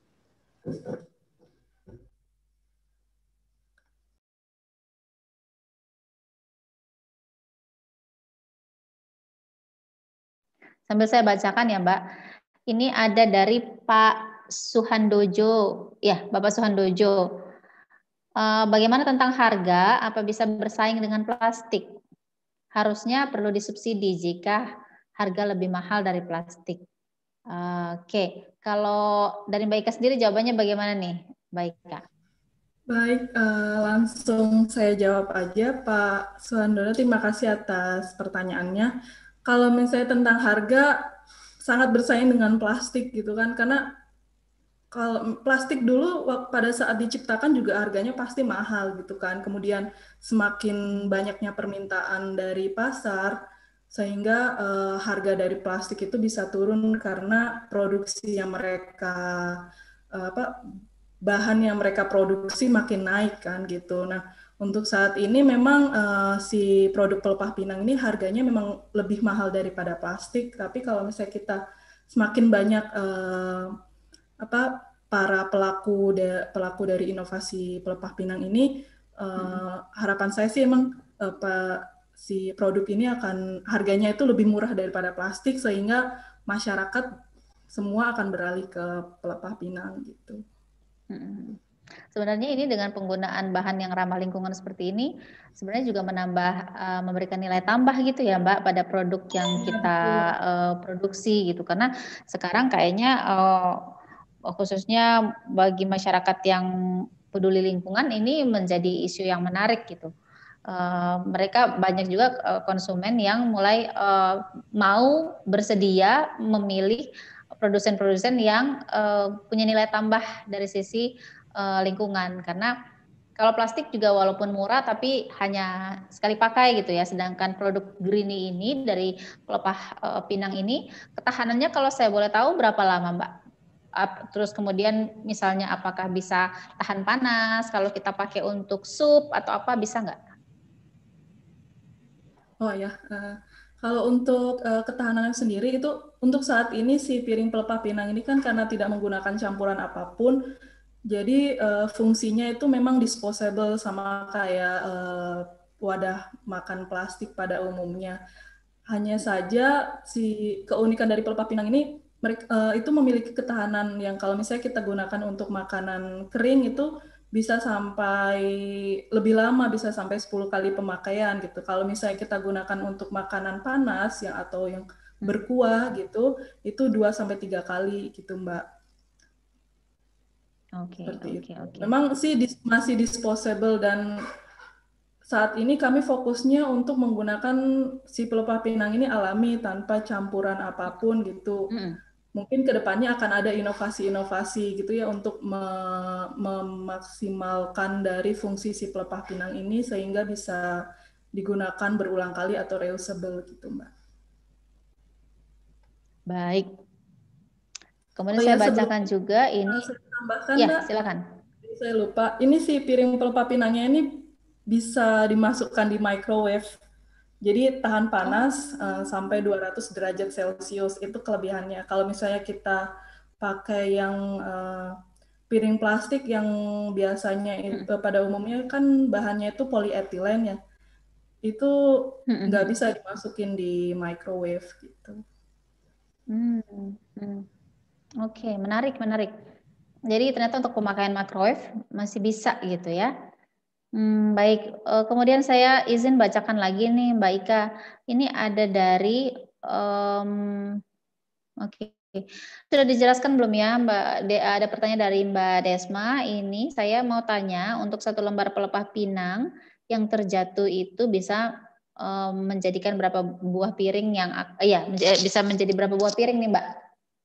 Sambil saya bacakan ya Mbak. Ini ada dari Pak Suhandojo, ya Bapak Suhandojo. Bagaimana tentang harga? Apa bisa bersaing dengan plastik? Harusnya perlu disubsidi jika harga lebih mahal dari plastik. Oke, kalau dari Mbak Ika sendiri jawabannya bagaimana nih, Mbak Ika? Baik, langsung saya jawab aja Pak Suhandono. Terima kasih atas pertanyaannya. Kalau misalnya tentang harga, sangat bersaing dengan plastik gitu kan, karena kalau plastik dulu pada saat diciptakan juga harganya pasti mahal gitu kan. Kemudian semakin banyaknya permintaan dari pasar, sehingga harga dari plastik itu bisa turun karena produksi yang mereka bahan yang mereka produksi makin naik kan gitu. Nah, untuk saat ini memang si produk pelepah pinang ini harganya memang lebih mahal daripada plastik. Tapi kalau misalnya kita semakin banyak para pelaku dari inovasi pelepah pinang ini, harapan saya sih emang si produk ini akan harganya itu lebih murah daripada plastik, sehingga masyarakat semua akan beralih ke pelepah pinang gitu. Sebenarnya ini dengan penggunaan bahan yang ramah lingkungan seperti ini sebenarnya juga memberikan nilai tambah gitu ya Mbak pada produk yang kita produksi gitu, karena sekarang kayaknya khususnya bagi masyarakat yang peduli lingkungan ini menjadi isu yang menarik gitu. Mereka banyak juga konsumen yang mulai mau bersedia memilih produsen-produsen yang punya nilai tambah dari sisi lingkungan, karena kalau plastik juga walaupun murah tapi hanya sekali pakai gitu ya, sedangkan produk Greenie ini dari pelepah pinang ini ketahanannya kalau saya boleh tahu berapa lama Mbak? Terus kemudian misalnya apakah bisa tahan panas kalau kita pakai untuk sup atau apa, bisa nggak? Oh ya, kalau untuk ketahanan sendiri itu untuk saat ini si piring pelepah pinang ini kan karena tidak menggunakan campuran apapun, jadi fungsinya itu memang disposable sama kayak wadah makan plastik pada umumnya. Hanya saja si keunikan dari pelepah pinang ini itu memiliki ketahanan yang kalau misalnya kita gunakan untuk makanan kering itu bisa sampai lebih lama, bisa sampai 10 kali pemakaian gitu. Kalau misalnya kita gunakan untuk makanan panas atau yang berkuah gitu, itu 2-3 kali gitu Mbak. Seperti itu. Memang sih masih disposable, dan saat ini kami fokusnya untuk menggunakan si pelepah pinang ini alami tanpa campuran apapun gitu. Mungkin kedepannya akan ada inovasi-inovasi gitu ya untuk memaksimalkan dari fungsi si pelepah pinang ini sehingga bisa digunakan berulang kali atau reusable gitu Mbak. Baik. Kemudian saya bacakan juga ini. Saya tambahkan ya, Mbak. Silakan. Saya lupa. Ini si piring pelepah pinangnya ini bisa dimasukkan di microwave. Jadi tahan panas sampai 200 derajat Celcius, itu kelebihannya. Kalau misalnya kita pakai yang piring plastik yang biasanya pada umumnya kan bahannya itu polyethylene ya, itu nggak bisa dimasukin di microwave gitu. Oke, menarik. Jadi ternyata untuk pemakaian microwave masih bisa gitu ya. Baik, kemudian saya izin bacakan lagi nih Mbak Ika. Ini ada dari, oke, sudah dijelaskan belum ya Mbak? Ada pertanyaan dari Mbak Desma. Ini saya mau tanya, untuk 1 lembar pelepah pinang yang terjatuh itu bisa menjadikan berapa buah piring yang, bisa menjadi berapa buah piring nih Mbak?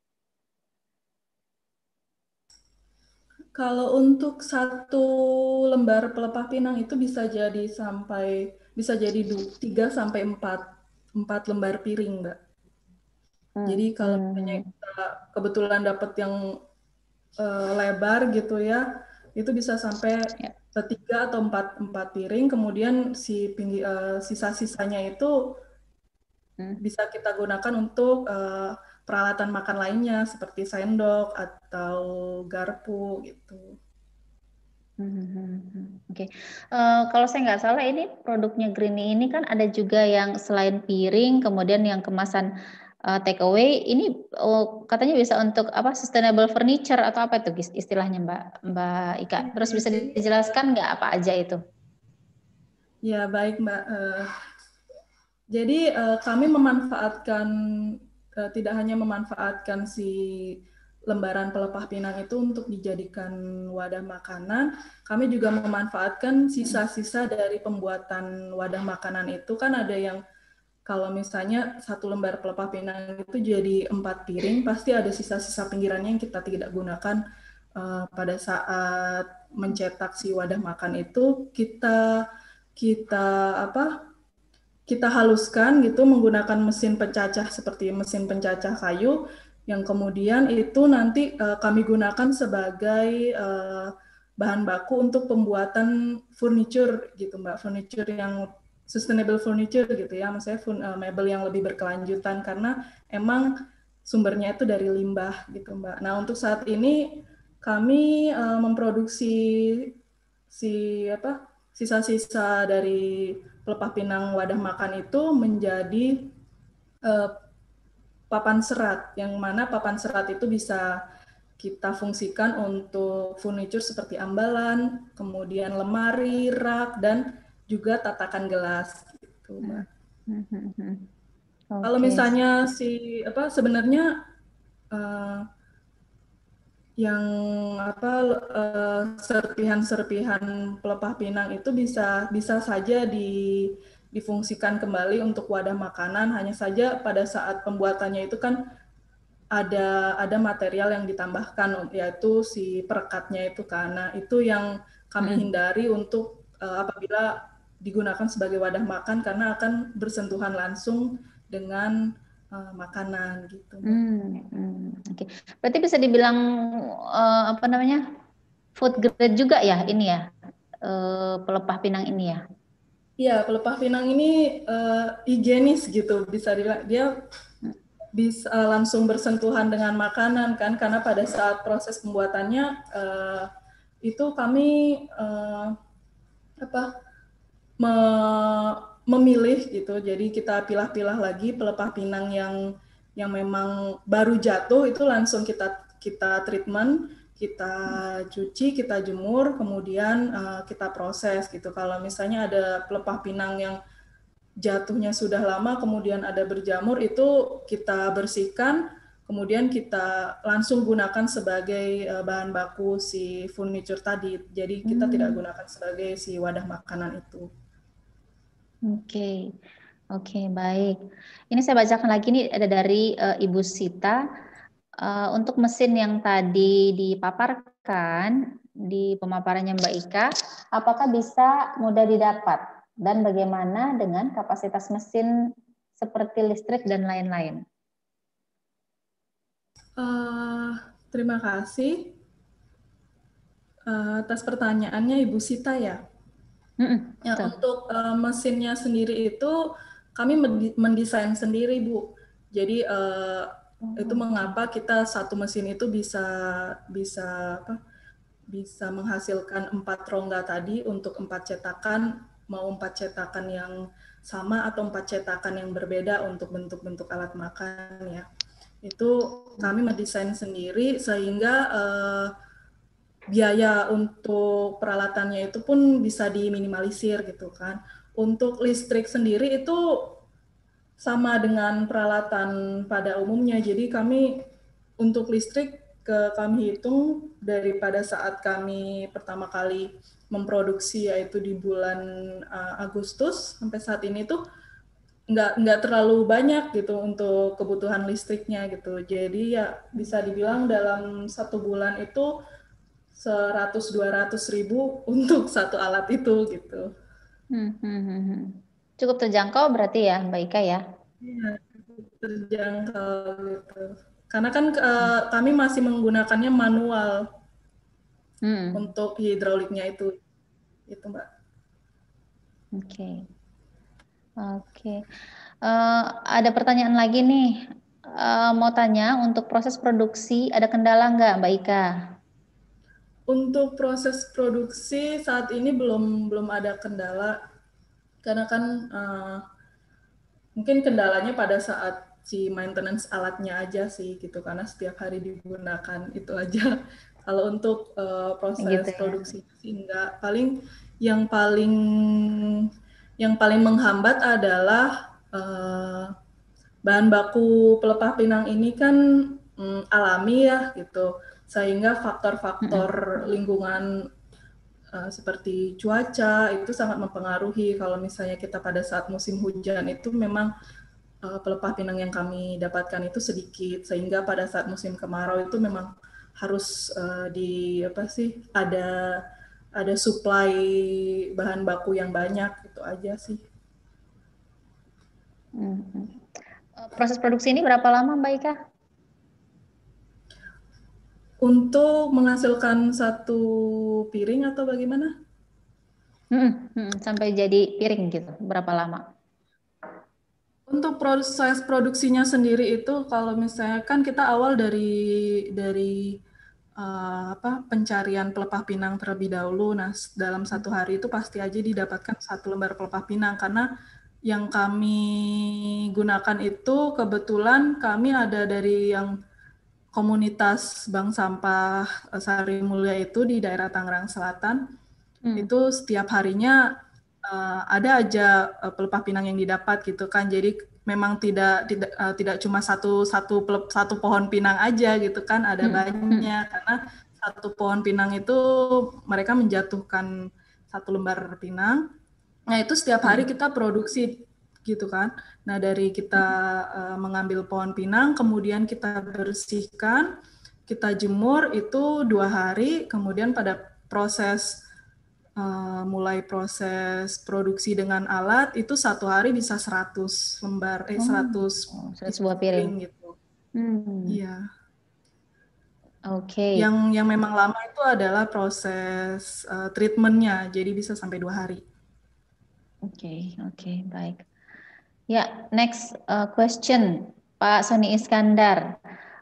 Kalau untuk 1 lembar pelepah pinang itu bisa jadi 3 sampai 4 lembar piring, Mbak. Jadi kalau misalnya kita kebetulan dapat yang lebar gitu ya, itu bisa sampai 3 atau 4 piring. Kemudian sisa-sisanya itu bisa kita gunakan untuk peralatan makan lainnya seperti sendok atau garpu gitu. Oke. Kalau saya nggak salah ini produknya Greenie ini kan ada juga yang selain piring, kemudian yang kemasan take away, ini katanya bisa untuk apa, sustainable furniture atau apa itu istilahnya Mbak Ika? Terus bisa dijelaskan nggak apa aja itu? Ya baik Mbak. Jadi kami memanfaatkan, tidak hanya memanfaatkan si lembaran pelepah pinang itu untuk dijadikan wadah makanan, kami juga memanfaatkan sisa-sisa dari pembuatan wadah makanan itu. Kan ada yang kalau misalnya 1 lembar pelepah pinang itu jadi 4 piring, pasti ada sisa-sisa pinggirannya yang kita tidak gunakan pada saat mencetak si wadah makan itu. Kita haluskan gitu menggunakan mesin pencacah seperti mesin pencacah kayu, yang kemudian itu nanti kami gunakan sebagai bahan baku untuk pembuatan furniture gitu Mbak, furniture yang sustainable furniture gitu ya, maksudnya mebel yang lebih berkelanjutan karena emang sumbernya itu dari limbah gitu Mbak. Nah untuk saat ini kami memproduksi sisa-sisa dari pelepah pinang wadah makan itu menjadi papan serat, yang mana papan serat itu bisa kita fungsikan untuk furniture seperti ambalan, kemudian lemari, rak, dan juga tatakan gelas gitu, Mbak. Kalau misalnya sebenarnya yang serpihan pelepah pinang itu bisa saja difungsikan kembali untuk wadah makanan, hanya saja pada saat pembuatannya itu kan ada material yang ditambahkan, yaitu si perekatnya itu, karena itu yang kami hindari untuk apabila digunakan sebagai wadah makan, karena akan bersentuhan langsung dengan makanan gitu. Oke. Berarti bisa dibilang food grade juga ya ini ya, pelepah pinang ini ya? Iya, pelepah pinang ini higienis gitu, bisa dia bisa langsung bersentuhan dengan makanan kan, karena pada saat proses pembuatannya itu kami memilih gitu, jadi kita pilah-pilah lagi pelepah pinang yang memang baru jatuh itu langsung kita treatment, kita cuci, kita jemur, kemudian kita proses gitu. Kalau misalnya ada pelepah pinang yang jatuhnya sudah lama, kemudian ada berjamur, itu kita bersihkan, kemudian kita langsung gunakan sebagai bahan baku si furniture tadi. Jadi kita tidak gunakan sebagai si wadah makanan itu. Oke, oke, baik. Ini saya bacakan lagi nih, ada dari Ibu Sita. Untuk mesin yang tadi dipaparkan di pemaparannya Mbak Ika, apakah bisa mudah didapat? Dan bagaimana dengan kapasitas mesin seperti listrik dan lain-lain? Terima kasih atas pertanyaannya Ibu Sita ya. Ya, untuk mesinnya sendiri itu kami mendesain sendiri, Bu. Jadi itu mengapa kita satu mesin itu bisa menghasilkan 4 rongga tadi untuk 4 cetakan, mau 4 cetakan yang sama atau 4 cetakan yang berbeda untuk bentuk-bentuk alat makan ya. Itu kami mendesain sendiri sehingga biaya untuk peralatannya itu pun bisa diminimalisir gitu kan. Untuk listrik sendiri itu sama dengan peralatan pada umumnya. Jadi kami untuk listrik kami hitung daripada saat kami pertama kali memproduksi yaitu di bulan Agustus sampai saat ini tuh nggak terlalu banyak gitu untuk kebutuhan listriknya gitu. Jadi ya bisa dibilang dalam 1 bulan itu 100-200 ribu untuk satu alat itu gitu. Cukup terjangkau berarti ya Mbak Ika ya? Iya, terjangkau gitu. Karena kan kami masih menggunakannya manual untuk hidroliknya itu Mbak. Oke. Ada pertanyaan lagi nih. Mau tanya untuk proses produksi ada kendala nggak Mbak Ika? Untuk proses produksi saat ini belum ada kendala karena kan mungkin kendalanya pada saat si maintenance alatnya aja sih gitu karena setiap hari digunakan itu aja. Kalau untuk proses gitu ya. Produksi enggak, yang paling menghambat adalah bahan baku pelepah pinang ini kan alami ya gitu, sehingga faktor-faktor lingkungan seperti cuaca itu sangat mempengaruhi. Kalau misalnya kita pada saat musim hujan itu memang pelepah pinang yang kami dapatkan itu sedikit, sehingga pada saat musim kemarau itu memang harus ada supply bahan baku yang banyak, itu aja sih. Proses produksi ini berapa lama Mbak Ika? Untuk menghasilkan satu piring atau bagaimana? Sampai jadi piring gitu, berapa lama? Untuk proses produksinya sendiri itu kalau misalnya kan kita awal dari pencarian pelepah pinang terlebih dahulu. Nah, dalam 1 hari itu pasti aja didapatkan 1 lembar pelepah pinang karena yang kami gunakan itu kebetulan kami ada dari yang komunitas Bank Sampah Sari Mulia itu di daerah Tangerang Selatan. Itu setiap harinya ada aja pelepah pinang yang didapat gitu kan. Jadi memang tidak cuma satu pohon pinang aja gitu kan, ada banyak karena satu pohon pinang itu mereka menjatuhkan 1 lembar pinang. Nah, itu setiap hari kita produksi gitu kan. Nah, dari kita mengambil pohon pinang, kemudian kita bersihkan, kita jemur itu 2 hari, kemudian pada mulai proses produksi dengan alat itu 1 hari bisa 100 lembar 100 buah piring gitu. Iya. Oke. Yang memang lama itu adalah proses treatmentnya, jadi bisa sampai 2 hari. Oke, baik. Ya, next question, Pak Sony Iskandar.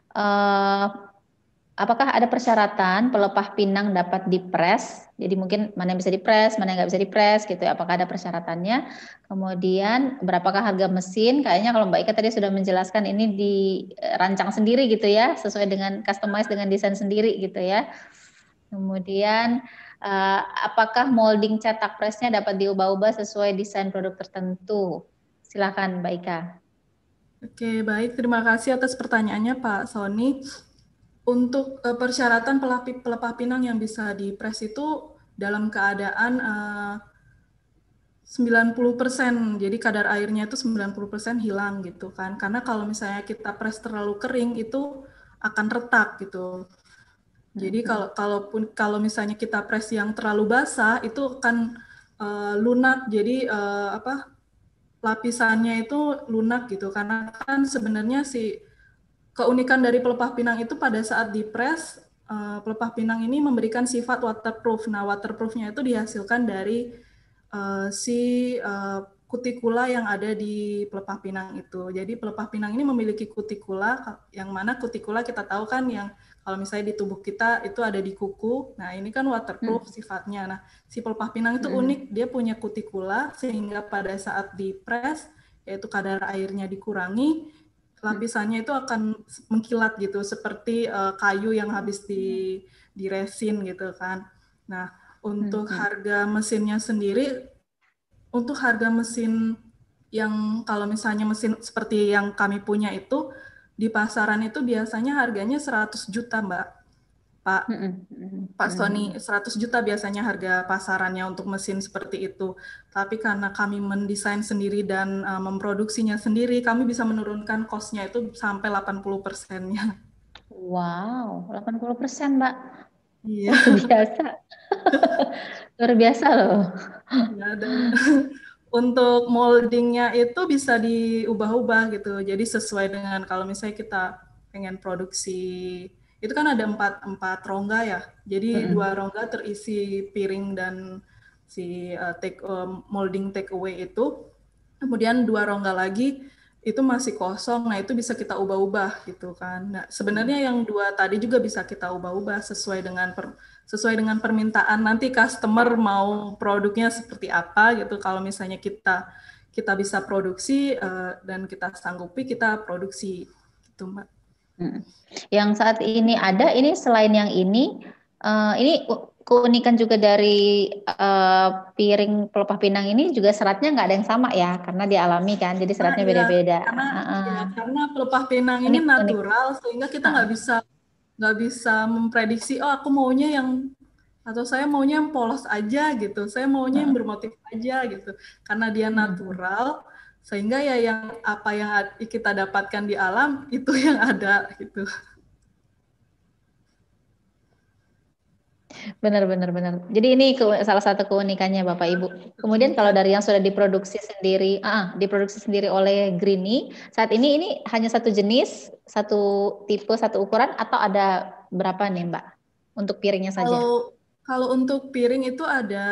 Apakah ada persyaratan pelepah pinang dapat dipres? Jadi mungkin mana yang bisa dipres, mana yang nggak bisa dipres gitu ya. Apakah ada persyaratannya? Kemudian berapakah harga mesin? Kayaknya kalau Mbak Ika tadi sudah menjelaskan ini dirancang sendiri gitu ya, sesuai dengan customize dengan desain sendiri gitu ya. Kemudian apakah molding cetak presnya dapat diubah-ubah sesuai desain produk tertentu? Silakan Mbak Ika. Oke, baik. Terima kasih atas pertanyaannya Pak Sony. Untuk persyaratan pelepah pinang yang bisa dipres itu dalam keadaan 90%, jadi kadar airnya itu 90% hilang gitu kan. Karena kalau misalnya kita press terlalu kering itu akan retak gitu. Jadi kalau misalnya kita press yang terlalu basah itu akan lunak. Jadi lapisannya itu lunak gitu. Karena kan sebenarnya keunikan dari pelepah pinang itu pada saat dipres, pelepah pinang ini memberikan sifat waterproof. Nah, waterproofnya itu dihasilkan dari kutikula yang ada di pelepah pinang itu. Jadi pelepah pinang ini memiliki kutikula, yang mana kutikula kita tahu kan yang kalau misalnya di tubuh kita itu ada di kuku. Nah, ini kan waterproof sifatnya. Nah, si pelepah pinang itu unik, dia punya kutikula sehingga pada saat dipres, yaitu kadar airnya dikurangi, lapisannya itu akan mengkilat gitu, seperti kayu yang habis di resin gitu kan. Nah, untuk harga mesinnya sendiri, untuk harga mesin yang kalau misalnya mesin seperti yang kami punya itu, di pasaran itu biasanya harganya 100 juta, Mbak. Pak Sony, 100 juta biasanya harga pasarannya untuk mesin seperti itu. Tapi karena kami mendesain sendiri dan memproduksinya sendiri, kami bisa menurunkan cost-nya itu sampai 80%-nya. Wow, 80%, Mbak. Iya. Luar biasa. Luar biasa loh. Ya, dan untuk moldingnya itu bisa diubah-ubah gitu. Jadi sesuai dengan kalau misalnya kita pengen produksi, itu kan ada empat rongga ya. Jadi 2 rongga terisi piring dan si molding take away itu. Kemudian 2 rongga lagi itu masih kosong. Nah, itu bisa kita ubah-ubah gitu kan. Nah, sebenarnya yang 2 tadi juga bisa kita ubah-ubah sesuai dengan permintaan nanti customer mau produknya seperti apa gitu. Kalau misalnya kita bisa produksi dan kita sanggupi, kita produksi gitu, Mbak. Yang saat ini ada, ini selain yang ini keunikan juga dari piring pelepah pinang ini juga seratnya nggak ada yang sama ya, karena dialami kan, jadi seratnya beda-beda. Karena pelepah pinang ini natural, sehingga kita nggak bisa memprediksi, oh aku maunya atau saya maunya yang polos aja gitu, saya maunya yang bermotif aja gitu. Karena dia natural, sehingga ya apa yang kita dapatkan di alam itu yang ada gitu. Benar. Jadi ini salah satu keunikannya Bapak Ibu. Kemudian kalau dari yang sudah diproduksi sendiri oleh Greenie, saat ini hanya satu jenis, satu tipe, satu ukuran, atau ada berapa nih Mbak untuk piringnya saja? Kalau untuk piring itu ada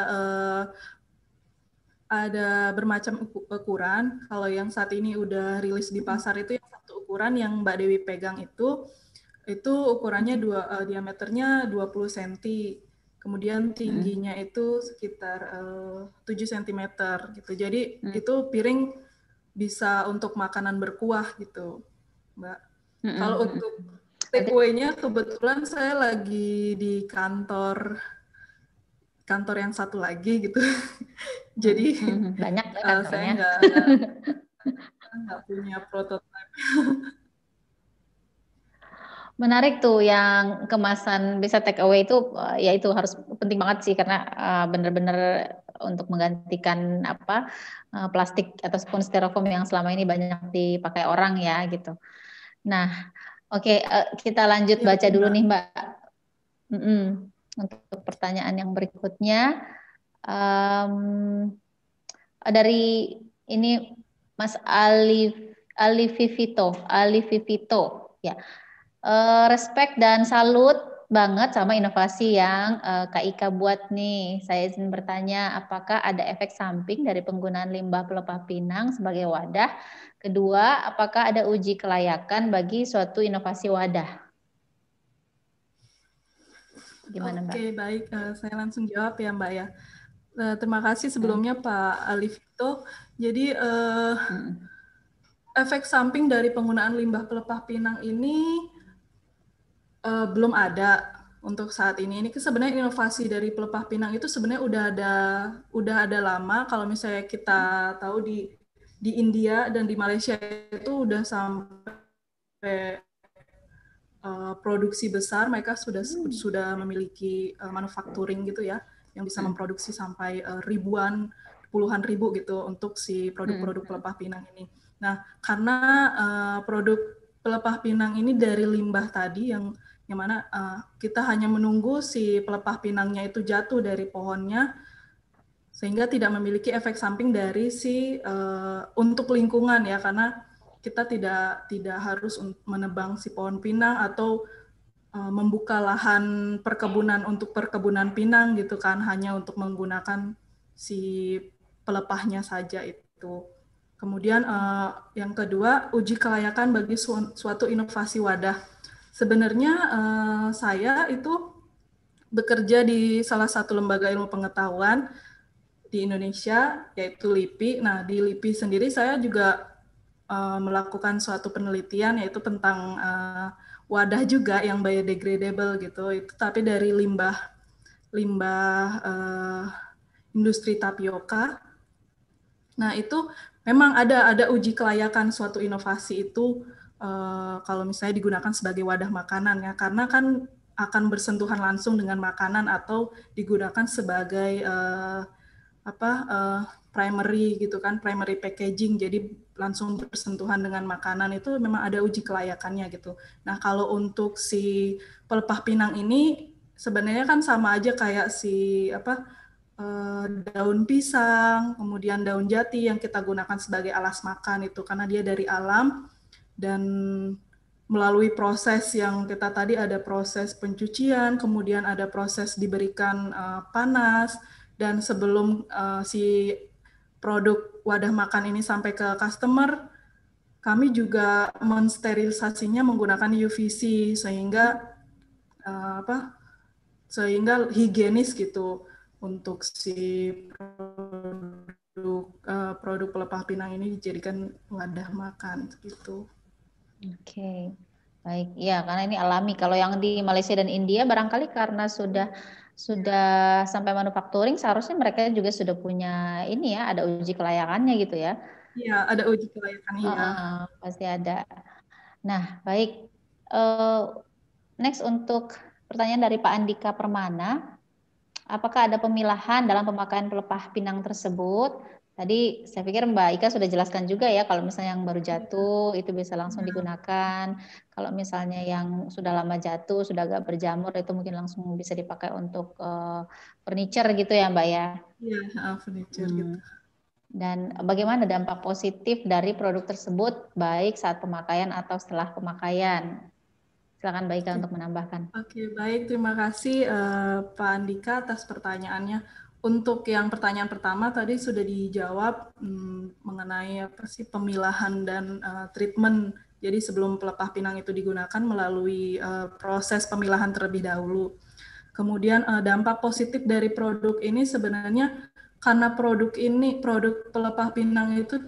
bermacam ukuran. Kalau yang saat ini udah rilis di pasar itu yang satu ukuran yang Mbak Dewi pegang itu ukurannya diameternya 20 cm. Kemudian tingginya itu sekitar 7 cm gitu. Jadi itu piring bisa untuk makanan berkuah gitu, Mbak. Kalau untuk take away-nya kebetulan saya lagi di kantor yang satu lagi gitu. Jadi banyak saya nggak punya prototipe. Menarik tuh yang kemasan bisa take away itu, ya itu harus penting banget sih karena benar-benar untuk menggantikan plastik ataupun styrofoam yang selama ini banyak dipakai orang ya gitu. Nah, oke, kita lanjut baca dulu nih Mbak. Untuk pertanyaan yang berikutnya dari ini Mas Ali Vivito ya. Respect dan salut banget sama inovasi yang Kak Ika buat nih. Saya izin bertanya, apakah ada efek samping dari penggunaan limbah pelepah pinang sebagai wadah? Kedua, apakah ada uji kelayakan bagi suatu inovasi wadah? Gimana Mbak? Oke, baik. Saya langsung jawab ya Mbak ya. Terima kasih sebelumnya Pak Alifito. Jadi efek samping dari penggunaan limbah pelepah pinang ini belum ada untuk saat ini. Ini sebenarnya inovasi dari pelepah pinang itu sebenarnya udah ada lama. Kalau misalnya kita tahu di di India dan di Malaysia itu udah sampai produksi besar, mereka sudah memiliki manufacturing gitu ya, yang bisa memproduksi sampai puluhan ribu gitu untuk si produk-produk pelepah pinang ini. Nah, karena produk pelepah pinang ini dari limbah tadi yang mana kita hanya menunggu si pelepah pinangnya itu jatuh dari pohonnya, sehingga tidak memiliki efek samping dari untuk lingkungan ya, karena kita tidak harus menebang si pohon pinang atau membuka lahan perkebunan untuk perkebunan pinang gitu kan, hanya untuk menggunakan si pelepahnya saja itu. Kemudian yang kedua, uji kelayakan bagi suatu inovasi wadah. Sebenarnya saya itu bekerja di salah satu lembaga ilmu pengetahuan di Indonesia, yaitu LIPI. Nah, di LIPI sendiri saya juga melakukan suatu penelitian, yaitu tentang wadah juga yang biodegradable gitu, itu tapi dari limbah industri tapioka. Nah, itu memang ada uji kelayakan suatu inovasi itu kalau misalnya digunakan sebagai wadah makanan ya, karena kan akan bersentuhan langsung dengan makanan atau digunakan sebagai primary gitu kan, primary packaging, jadi langsung bersentuhan dengan makanan, itu memang ada uji kelayakannya gitu. Nah, kalau untuk si pelepah pinang ini sebenarnya kan sama aja kayak si daun pisang, kemudian daun jati yang kita gunakan sebagai alas makan itu, karena dia dari alam dan melalui proses yang kita tadi ada proses pencucian, kemudian ada proses diberikan panas, dan sebelum si produk wadah makan ini sampai ke customer, kami juga mensterilisasinya menggunakan UVC sehingga sehingga higienis gitu untuk si produk pelepah pinang ini dijadikan wadah makan gitu. Oke. Baik, ya karena ini alami. Kalau yang di Malaysia dan India barangkali karena sudah sampai manufacturing, seharusnya mereka juga sudah punya ini ya, ada uji kelayakannya gitu ya. Iya, ada uji kelayakan, iya. Pasti ada. Nah, baik. Next untuk pertanyaan dari Pak Andika Permana. Apakah ada pemilahan dalam pemakaian pelepah pinang tersebut? Tadi saya pikir Mbak Ika sudah jelaskan juga ya, kalau misalnya yang baru jatuh itu bisa langsung digunakan. Kalau misalnya yang sudah lama jatuh, sudah agak berjamur, itu mungkin langsung bisa dipakai untuk furniture gitu ya Mbak ya? Iya, furniture gitu. Dan bagaimana dampak positif dari produk tersebut, baik saat pemakaian atau setelah pemakaian? Silakan Mbak Ika untuk menambahkan. Oke, baik. Terima kasih Pak Andika atas pertanyaannya. Untuk yang pertanyaan pertama tadi sudah dijawab mengenai apa sih pemilahan dan treatment. Jadi sebelum pelepah pinang itu digunakan melalui proses pemilahan terlebih dahulu. Kemudian dampak positif dari produk ini sebenarnya karena produk pelepah pinang itu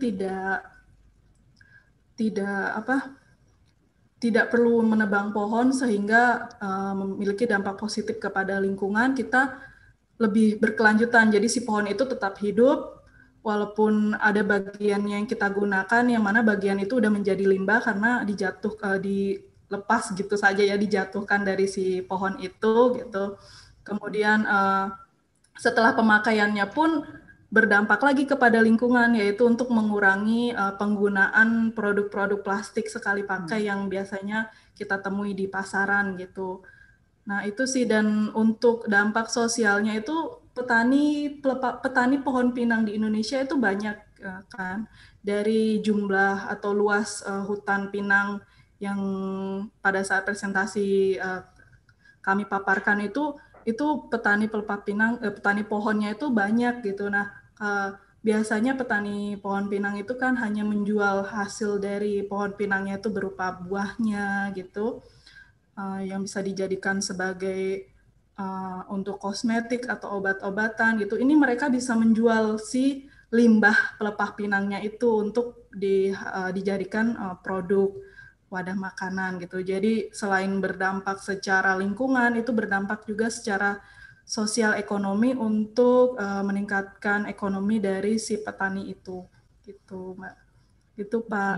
tidak perlu menebang pohon sehingga memiliki dampak positif kepada lingkungan, kita lebih berkelanjutan. Jadi si pohon itu tetap hidup, walaupun ada bagian yang kita gunakan, yang mana bagian itu udah menjadi limbah karena dilepas gitu saja ya, dijatuhkan dari si pohon itu gitu. Kemudian setelah pemakaiannya pun berdampak lagi kepada lingkungan, yaitu untuk mengurangi penggunaan produk-produk plastik sekali pakai yang biasanya kita temui di pasaran gitu. Nah itu sih, dan untuk dampak sosialnya itu petani pohon pinang di Indonesia itu banyak kan, dari jumlah atau luas hutan pinang yang pada saat presentasi kami paparkan itu petani pelepah pinang, petani pohonnya itu banyak gitu. Nah biasanya petani pohon pinang itu kan hanya menjual hasil dari pohon pinangnya itu berupa buahnya gitu, yang bisa dijadikan sebagai untuk kosmetik atau obat-obatan gitu. Ini mereka bisa menjual si limbah pelepah pinangnya itu untuk dijadikan produk wadah makanan gitu. Jadi selain berdampak secara lingkungan, itu berdampak juga secara sosial ekonomi untuk meningkatkan ekonomi dari si petani itu gitu, Mbak. Gitu, Pak.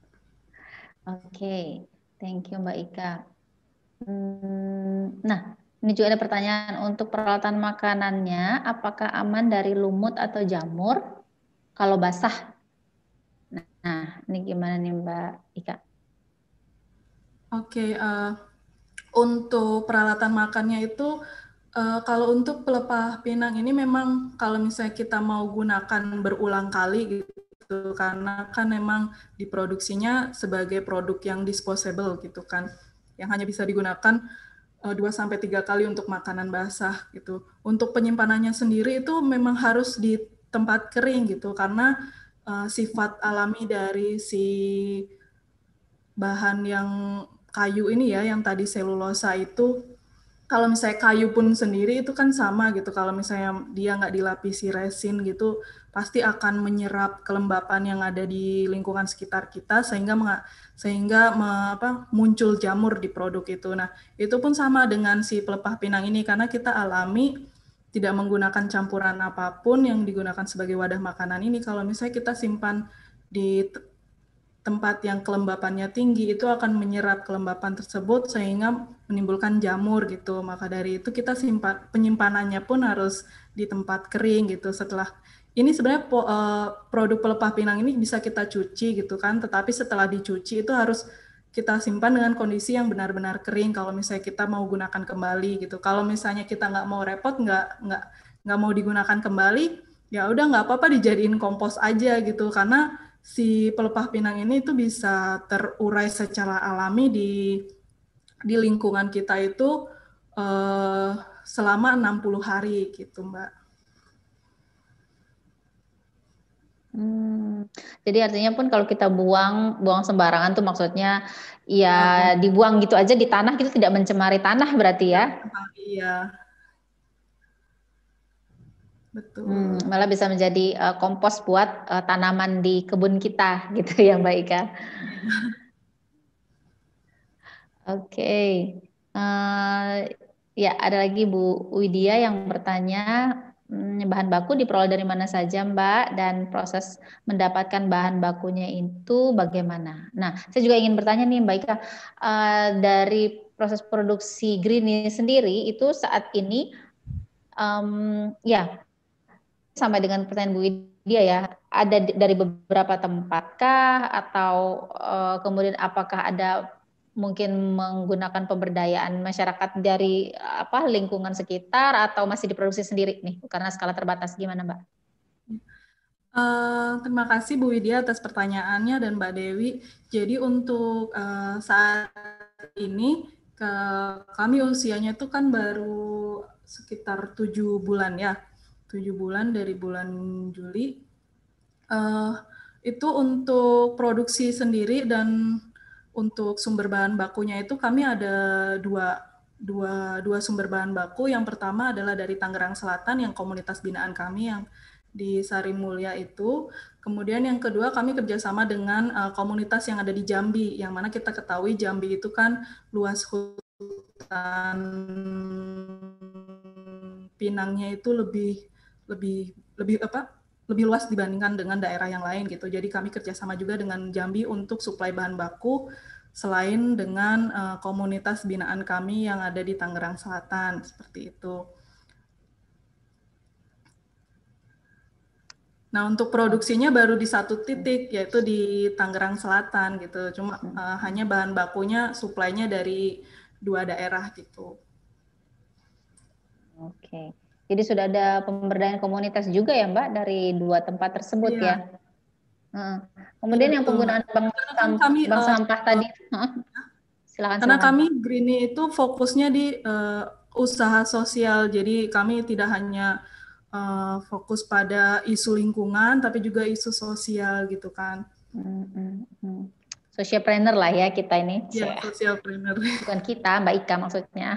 Oke. Thank you Mbak Ika. Nah, ini juga ada pertanyaan untuk peralatan makanannya, apakah aman dari lumut atau jamur kalau basah? Nah, ini gimana nih Mbak Ika? Oke, untuk peralatan makannya itu, kalau untuk pelepah pinang ini memang kalau misalnya kita mau gunakan berulang kali gitu, karena kan memang diproduksinya sebagai produk yang disposable gitu kan, yang hanya bisa digunakan 2-3 kali untuk makanan basah gitu. Untuk penyimpanannya sendiri itu memang harus di tempat kering gitu, karena sifat alami dari si bahan yang kayu ini ya, yang tadi selulosa itu, kalau misalnya kayu pun sendiri itu kan sama gitu, kalau misalnya dia nggak dilapisi resin gitu, pasti akan menyerap kelembapan yang ada di lingkungan sekitar kita, sehingga muncul jamur di produk itu. Nah, itu pun sama dengan si pelepah pinang ini, karena kita alami tidak menggunakan campuran apapun yang digunakan sebagai wadah makanan ini. Kalau misalnya kita simpan di tempat yang kelembapannya tinggi, itu akan menyerap kelembapan tersebut sehingga menimbulkan jamur gitu. Maka dari itu kita penyimpanannya pun harus di tempat kering gitu. Setelah ini sebenarnya produk pelepah pinang ini bisa kita cuci gitu kan, tetapi setelah dicuci itu harus kita simpan dengan kondisi yang benar-benar kering kalau misalnya kita mau gunakan kembali gitu. Kalau misalnya kita nggak mau repot, nggak mau digunakan kembali, ya udah nggak apa-apa, dijadiin kompos aja gitu, karena si pelepah pinang ini itu bisa terurai secara alami di lingkungan kita itu selama 60 hari gitu, Mbak. Jadi artinya pun kalau kita buang sembarangan tuh maksudnya ya dibuang gitu aja di tanah, gitu tidak mencemari tanah berarti ya? Iya. Betul. Malah bisa menjadi kompos buat tanaman di kebun kita gitu ya Mbak Ika. Oke. Ya ada lagi Bu Widya yang bertanya, bahan baku diperoleh dari mana saja Mbak, dan proses mendapatkan bahan bakunya itu bagaimana? Nah, saya juga ingin bertanya nih Mbak Ika, dari proses produksi Greenie sendiri itu saat ini ya sampai dengan pertanyaan Bu Widya ya, ada dari beberapa tempatkah atau kemudian apakah ada mungkin menggunakan pemberdayaan masyarakat dari lingkungan sekitar atau masih diproduksi sendiri nih karena skala terbatas, gimana Mbak? Terima kasih Bu Widya atas pertanyaannya dan Mbak Dewi. Jadi untuk saat ini kami usianya itu kan baru sekitar 7 bulan ya. 7 bulan dari bulan Juli. Itu untuk produksi sendiri dan untuk sumber bahan bakunya itu kami ada dua sumber bahan baku. Yang pertama adalah dari Tangerang Selatan yang komunitas binaan kami yang di Sari Mulya itu. Kemudian yang kedua kami kerjasama dengan komunitas yang ada di Jambi, yang mana kita ketahui Jambi itu kan luas hutan pinangnya itu lebih luas dibandingkan dengan daerah yang lain gitu. Jadi kami kerjasama juga dengan Jambi untuk suplai bahan baku selain dengan komunitas binaan kami yang ada di Tangerang Selatan, seperti itu. Nah, untuk produksinya baru di satu titik, yaitu di Tangerang Selatan gitu. Cuma hanya bahan bakunya suplainya dari 2 daerah gitu. Oke. Jadi sudah ada pemberdayaan komunitas juga ya Mbak dari 2 tempat tersebut ya? Kemudian yang penggunaan bank sampah tadi, silakan. Karena kami Greenie itu fokusnya di usaha sosial, jadi kami tidak hanya fokus pada isu lingkungan, tapi juga isu sosial gitu kan. Socialpreneur lah ya kita ini. Ya, socialpreneur. Bukan kita, Mbak Ika maksudnya.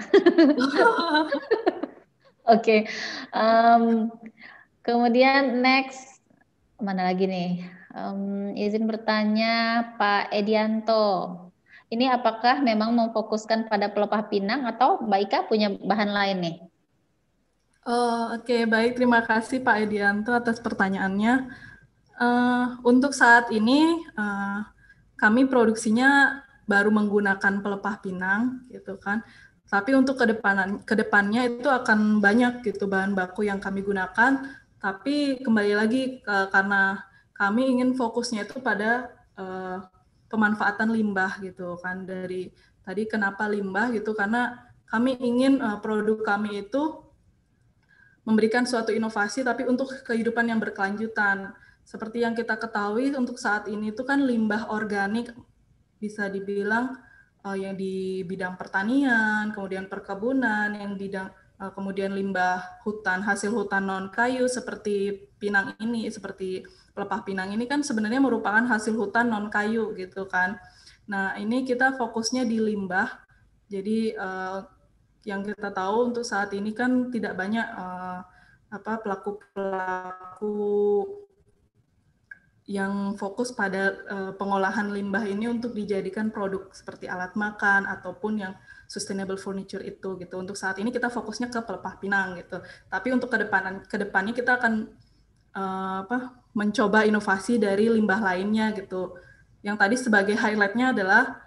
Oke. Kemudian next, mana lagi nih? Izin bertanya Pak Edianto. Ini apakah memang memfokuskan pada pelepah pinang atau Mbak Ika punya bahan lain nih? Oke, baik. Terima kasih Pak Edianto atas pertanyaannya. Untuk saat ini kami produksinya baru menggunakan pelepah pinang gitu kan. Tapi untuk kedepannya itu akan banyak gitu bahan baku yang kami gunakan. Tapi kembali lagi karena kami ingin fokusnya itu pada pemanfaatan limbah gitu kan. Dari tadi kenapa limbah gitu, karena kami ingin produk kami itu memberikan suatu inovasi tapi untuk kehidupan yang berkelanjutan. Seperti yang kita ketahui untuk saat ini itu kan limbah organik bisa dibilang yang di bidang pertanian, kemudian perkebunan, yang bidang kemudian limbah hutan, hasil hutan non kayu seperti pinang ini, seperti pelepah pinang ini kan sebenarnya merupakan hasil hutan non kayu gitu kan. Nah, ini kita fokusnya di limbah. Jadi yang kita tahu untuk saat ini kan tidak banyak pelaku-pelaku yang fokus pada pengolahan limbah ini untuk dijadikan produk seperti alat makan ataupun yang sustainable furniture itu gitu. Untuk saat ini kita fokusnya ke pelepah pinang gitu. Tapi untuk kedepannya kita akan mencoba inovasi dari limbah lainnya gitu. Yang tadi sebagai highlight-nya adalah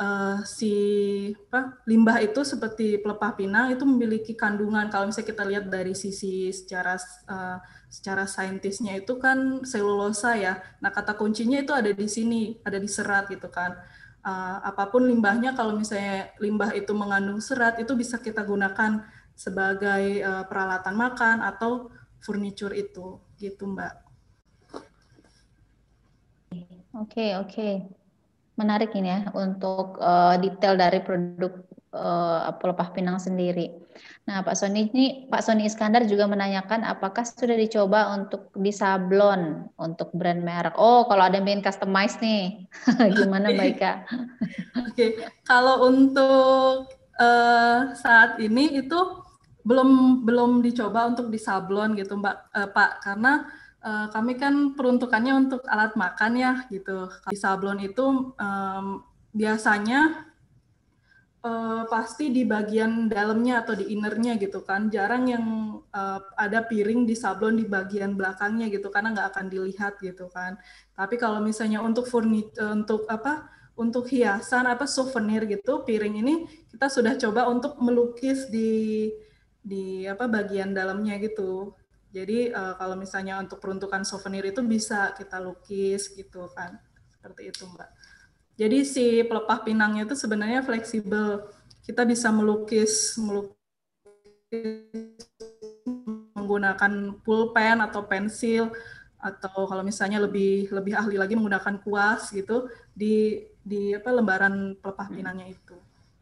limbah itu seperti pelepah pinang itu memiliki kandungan, kalau misalnya kita lihat dari sisi secara saintisnya itu kan selulosa ya. Nah, kata kuncinya itu ada di sini, ada di serat gitu kan. Apapun limbahnya, kalau misalnya limbah itu mengandung serat, itu bisa kita gunakan sebagai peralatan makan atau furniture itu, gitu Mbak. Oke. Menarik ini ya untuk detail dari produk pelepah pinang sendiri. Nah, Pak Sony Iskandar juga menanyakan apakah sudah dicoba untuk di sablon untuk brand merek. Oh, kalau ada yang ingin customize nih, gimana Mbak Ika? Oke, kalau untuk saat ini itu belum dicoba untuk di sablon gitu Pak, karena kami kan peruntukannya untuk alat makan ya gitu. Di sablon itu biasanya pasti di bagian dalamnya atau di innernya gitu kan. Jarang yang ada piring di sablon di bagian belakangnya gitu, karena nggak akan dilihat gitu kan. Tapi kalau misalnya untuk untuk hiasan souvenir gitu, piring ini kita sudah coba untuk melukis di bagian dalamnya gitu. Jadi kalau misalnya untuk peruntukan souvenir itu bisa kita lukis gitu kan, seperti itu Mbak. Jadi si pelepah pinangnya itu sebenarnya fleksibel. Kita bisa melukis menggunakan pulpen atau pensil, atau kalau misalnya lebih ahli lagi menggunakan kuas gitu di lembaran pelepah pinangnya itu.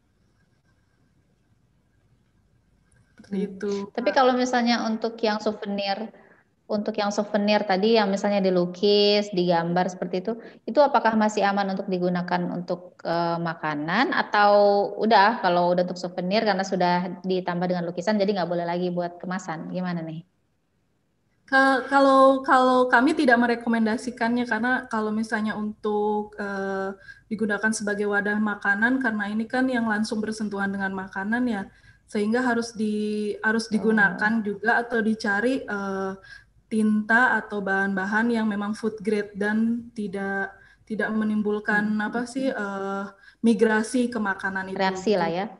Itu. Tapi kalau misalnya untuk yang souvenir tadi yang misalnya dilukis, digambar seperti itu apakah masih aman untuk digunakan untuk makanan, atau udah kalau udah untuk souvenir karena sudah ditambah dengan lukisan jadi nggak boleh lagi buat kemasan? Gimana nih? Kalau kami tidak merekomendasikannya, karena kalau misalnya untuk digunakan sebagai wadah makanan, karena ini kan yang langsung bersentuhan dengan makanan ya, sehingga harus digunakan juga atau dicari tinta atau bahan-bahan yang memang food grade dan tidak menimbulkan migrasi ke makanan itu. Reaksi lah ya.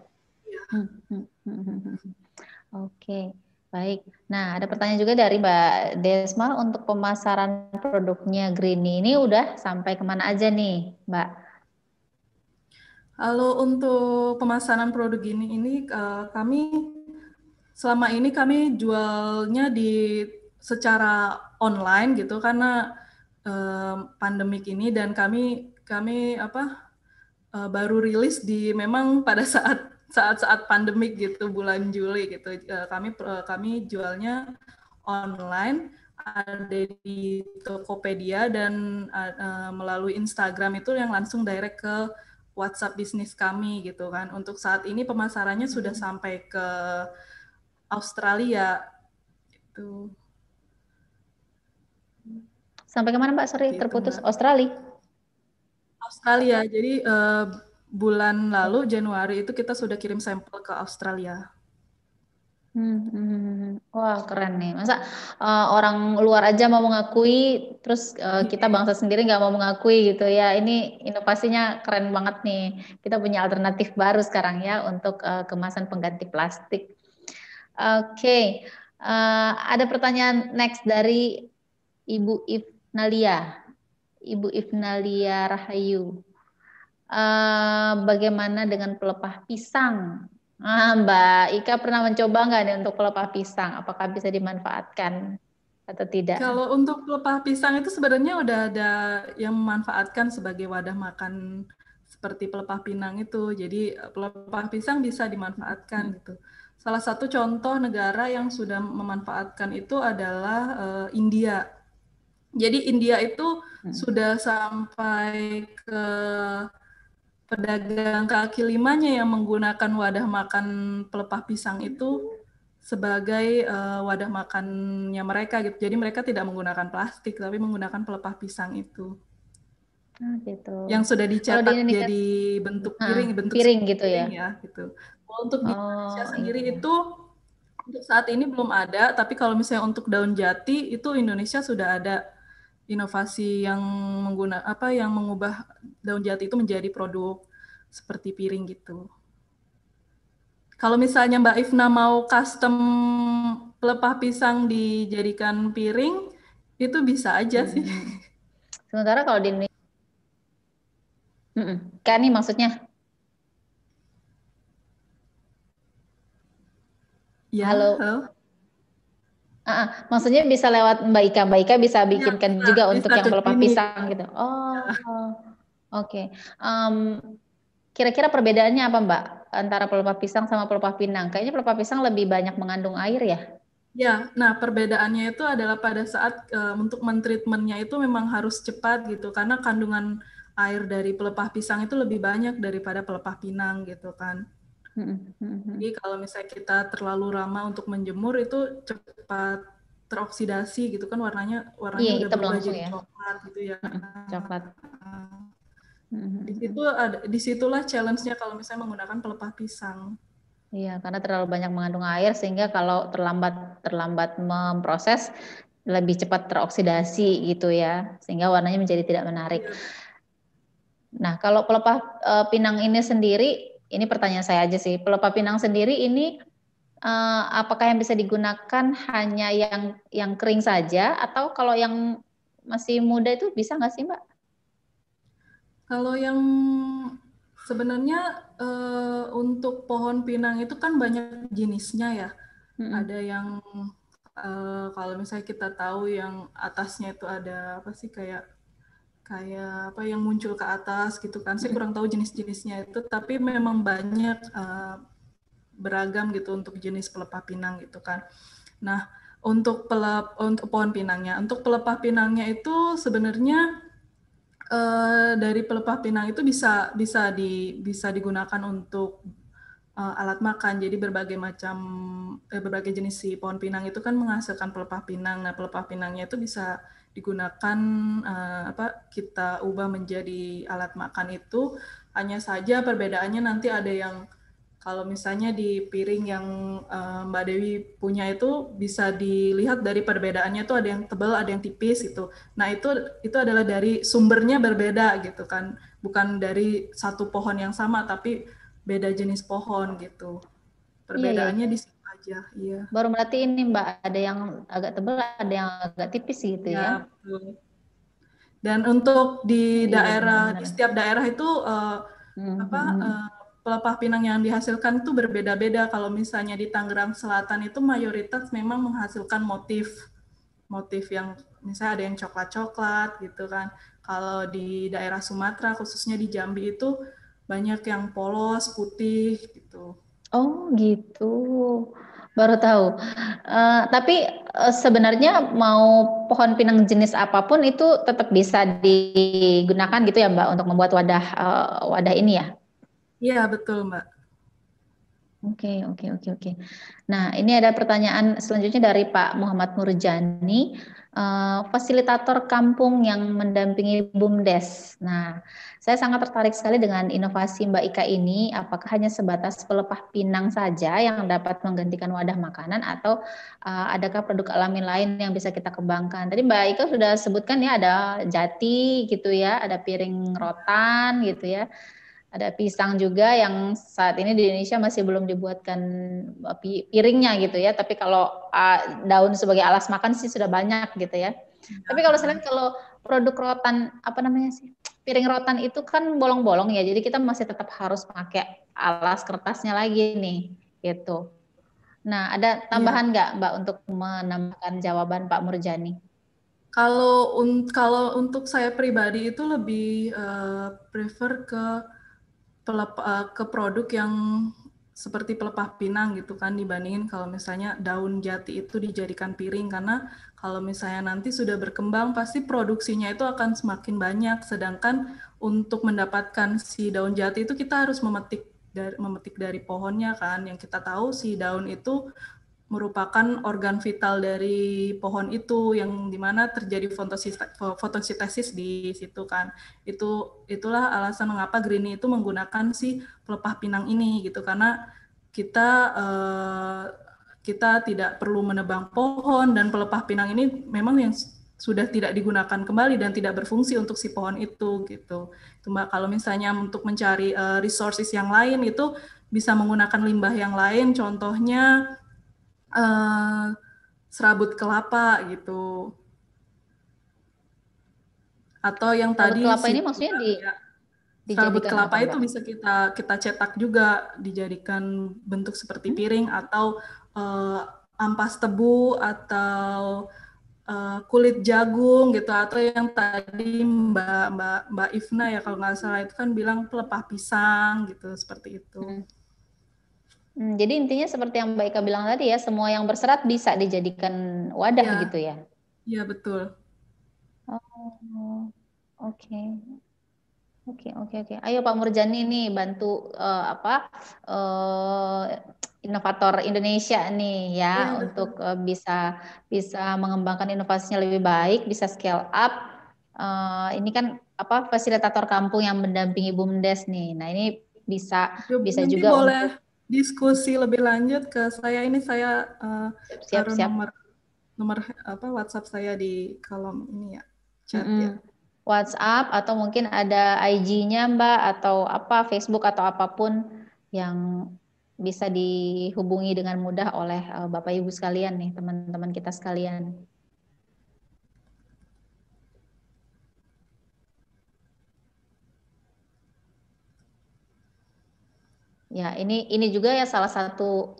Oke. Baik. Nah, ada pertanyaan juga dari Mbak Desma, untuk pemasaran produknya Greenie ini udah sampai kemana aja nih, Mbak? Kalau untuk pemasaran produk ini kami selama ini kami jualnya secara online gitu, karena pandemik ini, dan kami baru rilis memang pada saat pandemik gitu, bulan Juli gitu. Kami jualnya online, ada di Tokopedia dan melalui Instagram itu yang langsung direct ke WhatsApp bisnis kami gitu kan. Untuk saat ini pemasarannya sudah sampai ke Australia gitu. Sampai kemana Mbak? Sorry, gitu, terputus. Mbak. Australia. Jadi bulan lalu Januari itu kita sudah kirim sampel ke Australia. Wah, keren nih. Masa orang luar aja mau mengakui, terus kita bangsa sendiri nggak mau mengakui gitu ya. Ini inovasinya keren banget nih. Kita punya alternatif baru sekarang ya untuk kemasan pengganti plastik. Oke, ada pertanyaan next dari Ibu Ifnalia. Ibu Ifnalia Rahayu. Bagaimana dengan pelepah pisang? Mbak Ika pernah mencoba nggak nih untuk pelepah pisang? Apakah bisa dimanfaatkan atau tidak? Kalau untuk pelepah pisang itu sebenarnya udah ada yang memanfaatkan sebagai wadah makan seperti pelepah pinang itu. Jadi pelepah pisang bisa dimanfaatkan gitu. Salah satu contoh negara yang sudah memanfaatkan itu adalah India. Jadi India itu sudah sampai ke pedagang kaki limanya yang menggunakan wadah makan pelepah pisang itu sebagai wadah makannya mereka gitu. Jadi mereka tidak menggunakan plastik tapi menggunakan pelepah pisang itu. Gitu. Yang sudah dicetak jadi bentuk piring, bentuk piring gitu piring ya. Gitu. Untuk di Indonesia sendiri itu untuk saat ini belum ada, tapi kalau misalnya untuk daun jati itu Indonesia sudah ada inovasi yang yang mengubah daun jati itu menjadi produk seperti piring gitu. Kalau misalnya Mbak Ifna mau custom pelepah pisang dijadikan piring, itu bisa aja sih. Sementara kalau di Indonesia, kan nih maksudnya? Ya, halo. Maksudnya bisa lewat Mbak Ika. Mbak Ika bisa bikinkan ya, juga untuk yang pelepah ini. pisang gitu. Oke. Kira-kira perbedaannya apa Mbak antara pelepah pisang sama pelepah pinang? Kayaknya pelepah pisang lebih banyak mengandung air ya? Ya, nah perbedaannya itu adalah pada saat untuk mentreatmentnya itu memang harus cepat gitu, karena kandungan air dari pelepah pisang itu lebih banyak daripada pelepah pinang gitu kan. Jadi kalau misalnya kita terlalu lama untuk menjemur itu cepat teroksidasi gitu kan, warnanya udah berubah jadi coklat gitu ya. Coklat. Disitulah challenge-nya kalau misalnya menggunakan pelepah pisang. Iya, karena terlalu banyak mengandung air sehingga kalau terlambat memproses lebih cepat teroksidasi gitu ya, sehingga warnanya menjadi tidak menarik. Iya. Nah, kalau pelepah pinang ini sendiri, ini pertanyaan saya aja sih. Pelepah pinang sendiri ini apakah yang bisa digunakan hanya yang kering saja, atau kalau yang masih muda itu bisa nggak sih, Mbak? Kalau yang sebenarnya untuk pohon pinang itu kan banyak jenisnya ya. Ada yang kalau misalnya kita tahu yang atasnya itu ada apa sih kayak apa yang muncul ke atas gitu kan. Saya kurang tahu jenis-jenisnya itu, tapi memang banyak beragam gitu untuk jenis pelepah pinang gitu kan. Nah, untuk pohon pinangnya, untuk pelepah pinangnya itu sebenarnya dari pelepah pinang itu bisa digunakan untuk alat makan. Jadi berbagai jenis si pohon pinang itu kan menghasilkan pelepah pinang. Nah, pelepah pinangnya itu bisa digunakan kita ubah menjadi alat makan itu. Hanya saja perbedaannya nanti ada yang kalau misalnya di piring yang Mbak Dewi punya itu bisa dilihat dari perbedaannya itu ada yang tebal, ada yang tipis gitu. Nah, itu adalah dari sumbernya berbeda gitu kan. Bukan dari satu pohon yang sama tapi beda jenis pohon gitu. Perbedaannya di situ aja, iya. Baru berarti ini Mbak, ada yang agak tebal, ada yang agak tipis gitu ya. Betul. Dan untuk di daerah, di setiap daerah itu pelepah pinang yang dihasilkan itu berbeda-beda. Kalau misalnya di Tangerang Selatan itu mayoritas memang menghasilkan motif yang misalnya ada yang coklat-coklat gitu kan. Kalau di daerah Sumatera khususnya di Jambi itu banyak yang polos, putih gitu. Oh gitu, baru tahu. Tapi sebenarnya mau pohon pinang jenis apapun itu tetap bisa digunakan gitu ya Mbak untuk membuat wadah ini ya? Iya betul Mbak. Oke, oke, oke, oke. Nah, ini ada pertanyaan selanjutnya dari Pak Muhammad Murjani, fasilitator kampung yang mendampingi BUMDes. Nah, saya sangat tertarik sekali dengan inovasi Mbak Ika ini. Apakah hanya sebatas pelepah pinang saja yang dapat menggantikan wadah makanan, atau adakah produk alami lain yang bisa kita kembangkan? Tadi Mbak Ika sudah sebutkan ya, ada jati gitu ya, ada piring rotan gitu ya. Ada pisang juga yang saat ini di Indonesia masih belum dibuatkan piringnya gitu ya. Tapi kalau daun sebagai alas makan sih sudah banyak gitu ya. Tapi kalau selain kalau produk rotan, apa namanya sih? Piring rotan itu kan bolong-bolong ya. Jadi kita masih tetap harus pakai alas kertasnya lagi nih gitu. Nah, ada Iya. tambahan nggak Mbak untuk menambahkan jawaban Pak Murjani? Kalau untuk saya pribadi itu lebih prefer ke produk yang seperti pelepah pinang gitu kan, dibandingin kalau misalnya daun jati itu dijadikan piring, karena kalau misalnya nanti sudah berkembang pasti produksinya itu akan semakin banyak, sedangkan untuk mendapatkan si daun jati itu kita harus memetik dari pohonnya kan, yang kita tahu si daun itu merupakan organ vital dari pohon itu, yang dimana terjadi fotosintesis di situ kan. Itulah alasan mengapa Greenie itu menggunakan si pelepah pinang ini gitu, karena kita tidak perlu menebang pohon, dan pelepah pinang ini memang yang sudah tidak digunakan kembali dan tidak berfungsi untuk si pohon itu gitu. Cuma kalau misalnya untuk mencari resources yang lain itu bisa menggunakan limbah yang lain, contohnya serabut kelapa gitu, atau yang Serabut tadi kelapa ini maksudnya serabut dijadikan apa kelapa itu Mbak? bisa kita cetak juga, dijadikan bentuk seperti piring, atau ampas tebu, atau kulit jagung gitu, atau yang tadi Mbak Ifna ya kalau nggak salah itu kan bilang pelepah pisang gitu, seperti itu. Jadi intinya seperti yang Mbak Ika bilang tadi ya, semua yang berserat bisa dijadikan wadah Iya, gitu ya. iya betul. Oh, oke. Oke, oke, oke. Ayo Pak Murjani nih bantu eh, inovator Indonesia nih Iya ya, betul. untuk bisa bisa mengembangkan inovasinya lebih baik, bisa scale up. Ini kan apa, fasilitator kampung yang mendampingi BUMDes nih. Nah, ini bisa bisa Nanti juga boleh untuk diskusi lebih lanjut ke saya. Ini saya taruh siap-siap. nomor WhatsApp saya di kolom ini ya, chat ya. WhatsApp atau mungkin ada IG-nya Mbak, atau apa Facebook atau apapun yang bisa dihubungi dengan mudah oleh Bapak Ibu sekalian nih, teman-teman kita sekalian. Ya, ini juga ya salah satu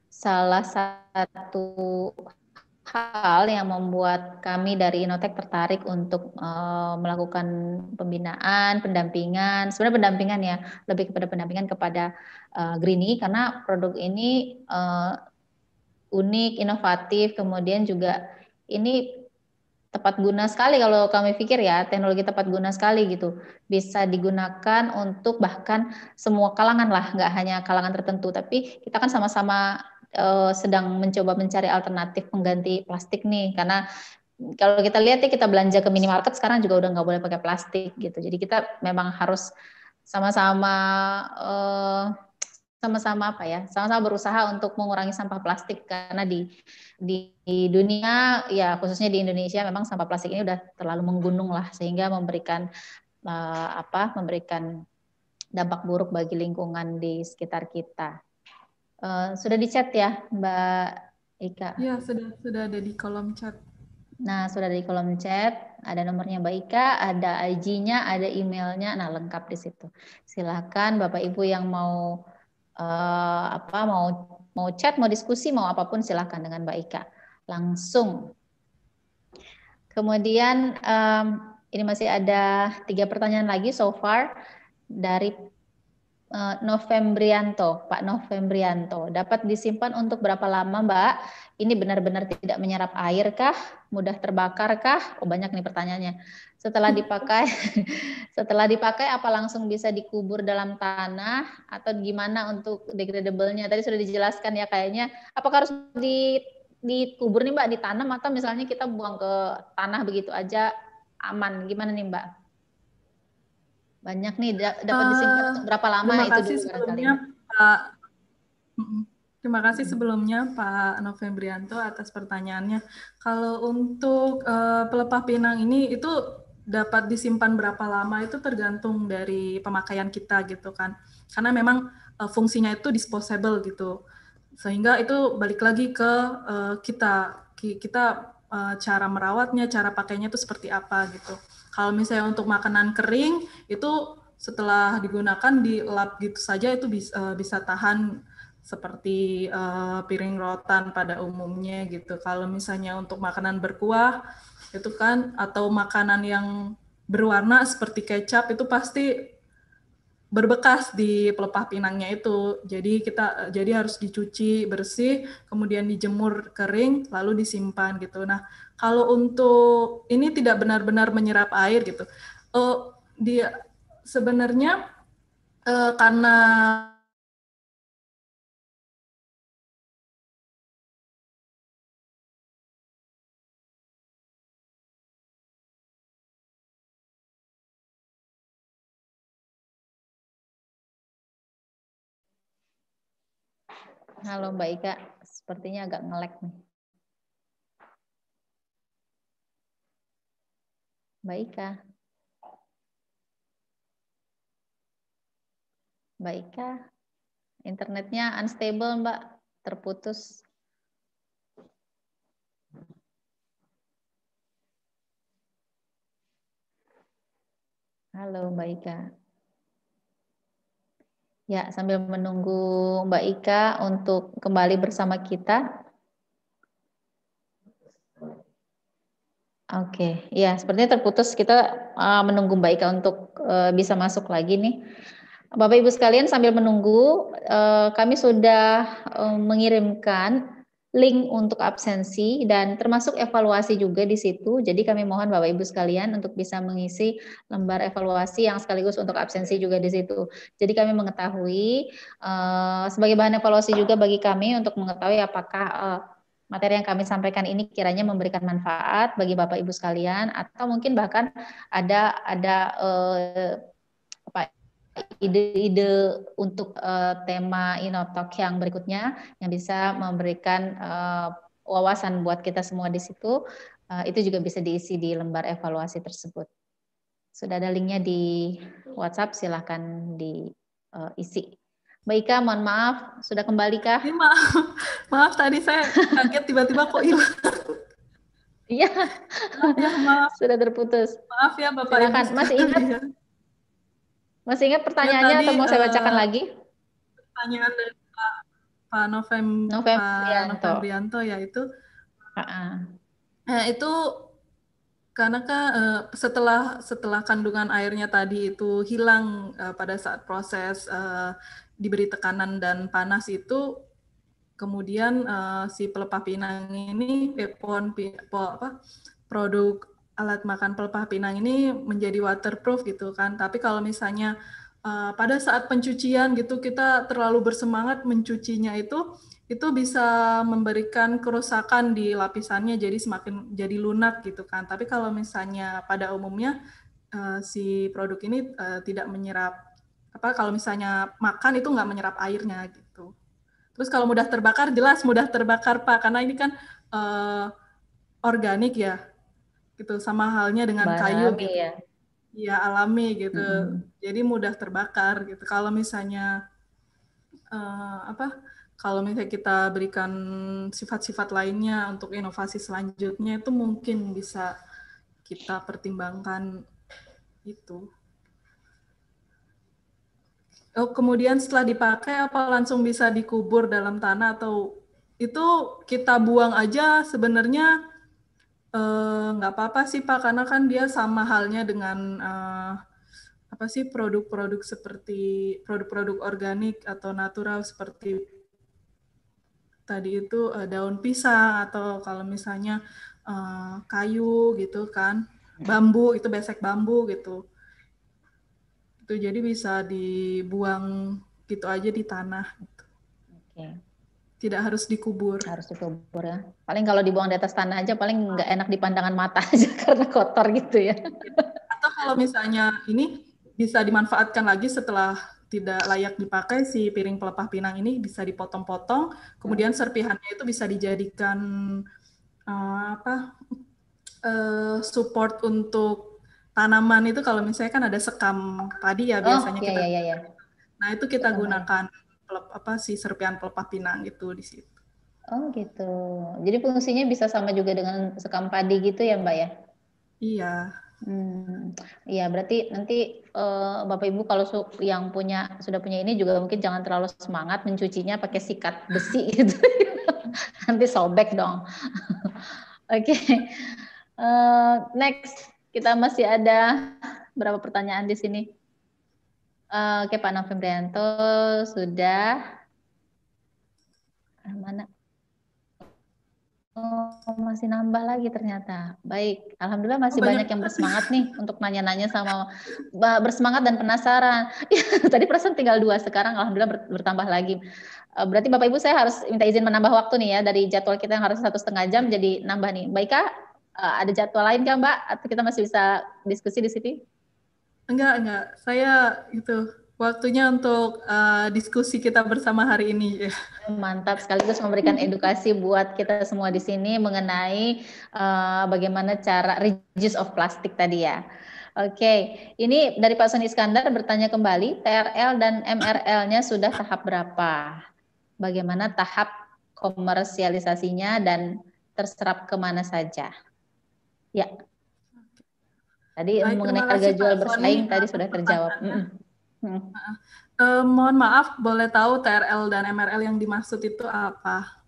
hal yang membuat kami dari Innotek tertarik untuk melakukan pembinaan, pendampingan. Sebenarnya pendampingan ya, lebih kepada pendampingan kepada Greenie, karena produk ini unik, inovatif, kemudian juga ini tepat guna sekali kalau kami pikir ya, teknologi tepat guna sekali gitu. Bisa digunakan untuk bahkan semua kalangan lah, nggak hanya kalangan tertentu, tapi kita kan sama-sama sedang mencoba mencari alternatif pengganti plastik nih, karena kalau kita lihat ya, kita belanja ke minimarket sekarang juga udah nggak boleh pakai plastik gitu. Jadi kita memang harus sama-sama eh, sama-sama apa ya, sama-sama berusaha untuk mengurangi sampah plastik, karena di dunia ya, khususnya di Indonesia, memang sampah plastik ini udah terlalu menggunung lah, sehingga memberikan dampak buruk bagi lingkungan di sekitar kita. Sudah di chat ya Mbak Ika? Iya, sudah ada di kolom chat. Nah, sudah di kolom chat, ada nomornya Mbak Ika, ada IG-nya, ada emailnya, nah lengkap di situ. Silakan Bapak Ibu yang mau mau chat, mau diskusi, mau apapun, silakan dengan Mbak Ika langsung. Kemudian ini masih ada 3 pertanyaan lagi so far dari Novembrianto, Pak Novembrianto. Dapat disimpan untuk berapa lama, Mbak? Ini benar-benar tidak menyerap air kah? Mudah terbakar kah? Oh, banyak nih pertanyaannya. Setelah dipakai, setelah dipakai apa langsung bisa dikubur dalam tanah atau gimana untuk degradable-nya? Tadi sudah dijelaskan ya kayaknya. Apakah harus dikubur nih Mbak, ditanam atau misalnya kita buang ke tanah begitu aja aman? Gimana nih Mbak? Banyak nih, dapat disimpan untuk berapa lama terima itu kasih dulu barangkali. sebelumnya Pak. Terima kasih sebelumnya Pak Novembrianto atas pertanyaannya. Kalau untuk pelepah pinang ini itu dapat disimpan berapa lama itu tergantung dari pemakaian kita gitu kan. Karena memang fungsinya itu disposable gitu. Sehingga itu balik lagi ke kita cara merawatnya, cara pakainya itu seperti apa gitu. Kalau misalnya untuk makanan kering itu setelah digunakan di lap gitu saja itu bisa tahan seperti piring rotan pada umumnya gitu. Kalau misalnya untuk makanan berkuah itu kan atau makanan yang berwarna seperti kecap itu pasti berbekas di pelepah pinangnya itu. Jadi harus dicuci bersih, kemudian dijemur kering, lalu disimpan gitu. Nah, kalau untuk ini tidak benar-benar menyerap air gitu. Dia sebenarnya karena Halo Mbak Ika, sepertinya agak nge-lag nih. Mbak Ika. Mbak Ika, internetnya unstable Mbak, terputus. Halo Mbak Ika. Ya, sambil menunggu Mbak Ika untuk kembali bersama kita. Oke, ya sepertinya terputus. Kita menunggu Mbak Ika untuk bisa masuk lagi nih. Bapak Ibu sekalian sambil menunggu, kami sudah mengirimkan link untuk absensi dan termasuk evaluasi juga di situ. Jadi kami mohon Bapak Ibu sekalian untuk bisa mengisi lembar evaluasi yang sekaligus untuk absensi juga di situ. Jadi kami mengetahui sebagai bahan evaluasi juga bagi kami untuk mengetahui apakah materi yang kami sampaikan ini kiranya memberikan manfaat bagi Bapak Ibu sekalian atau mungkin bahkan ada ide-ide untuk tema Inotalk yang berikutnya yang bisa memberikan wawasan buat kita semua di situ, itu juga bisa diisi di lembar evaluasi tersebut. Sudah ada linknya di WhatsApp, silahkan diisi. Mbak Ika, mohon maaf, sudah kembali kah? Ya, maaf tadi saya kaget tiba-tiba kok hilang. Iya, Ya, maaf. Sudah terputus. Maaf ya Bapak Silakan. Ibu. Masih ingat pertanyaannya ya, tadi, atau mau saya bacakan lagi? Pertanyaan dari Pak Novembrianto yaitu itu karena setelah kandungan airnya tadi itu hilang pada saat proses diberi tekanan dan panas itu, kemudian si pelepah pinang ini produk alat makan pelepah pinang ini menjadi waterproof gitu kan. Tapi kalau misalnya pada saat pencucian gitu kita terlalu bersemangat mencucinya itu bisa memberikan kerusakan di lapisannya, jadi semakin jadi lunak gitu kan. Tapi kalau misalnya pada umumnya si produk ini tidak menyerap kalau misalnya makan itu nggak menyerap airnya gitu. Terus kalau mudah terbakar, jelas mudah terbakar Pak, karena ini kan organik ya, gitu. Sama halnya dengan kayu gitu. Ya. Iya, alami gitu. Jadi mudah terbakar gitu. Kalau misalnya kalau misalnya kita berikan sifat-sifat lainnya untuk inovasi selanjutnya itu mungkin bisa kita pertimbangkan itu. Kemudian setelah dipakai apa langsung bisa dikubur dalam tanah atau itu kita buang aja sebenarnya nggak apa-apa sih Pak, karena kan dia sama halnya dengan apa sih produk-produk seperti produk-produk organik atau natural seperti tadi itu daun pisang atau kalau misalnya kayu gitu kan, bambu itu besek bambu gitu. Itu jadi bisa dibuang gitu aja di tanah. Gitu. Oke. Tidak harus dikubur. Harus dikubur ya. Paling kalau dibuang di atas tanah aja paling nggak enak di pandangan mata aja karena kotor gitu ya. Atau kalau misalnya ini bisa dimanfaatkan lagi setelah tidak layak dipakai, si piring pelepah pinang ini bisa dipotong-potong, kemudian serpihannya itu bisa dijadikan support untuk tanaman itu. Kalau misalnya kan ada sekam padi ya biasanya kita. Iya. Nah itu kita gunakan si serpihan pelepah pinang itu di situ. Oh gitu. Jadi fungsinya bisa sama juga dengan sekam padi gitu ya Mbak ya? Iya. Iya, berarti nanti Bapak Ibu kalau yang sudah punya ini juga mungkin jangan terlalu semangat mencucinya pakai sikat besi gitu. Nanti sobek dong. Oke. Next, kita masih ada berapa pertanyaan di sini? Oke, Pak Novembrianto sudah. Mana? Oh, masih nambah lagi ternyata. Baik, alhamdulillah masih banyak yang bersemangat nih untuk nanya-nanya sama bersemangat dan penasaran. Tadi perasaan tinggal 2, sekarang alhamdulillah bertambah lagi. Berarti Bapak Ibu saya harus minta izin menambah waktu nih ya, dari jadwal kita yang harus 1,5 jam jadi nambah nih. Baik Kak, ada jadwal lain Kak Mbak? Atau kita masih bisa diskusi di sini? Enggak. Saya itu waktunya untuk diskusi kita bersama hari ini. Mantap, sekaligus memberikan edukasi buat kita semua di sini mengenai bagaimana cara reduce of plastik tadi ya. Oke, ini dari Pak Soni Iskandar bertanya kembali, TRL dan MRL-nya sudah tahap berapa? Bagaimana tahap komersialisasinya dan terserap kemana saja? Ya, tadi mengenai harga jual bersaing tadi sudah terjawab. Mohon maaf, boleh tahu TRL dan MRL yang dimaksud itu apa?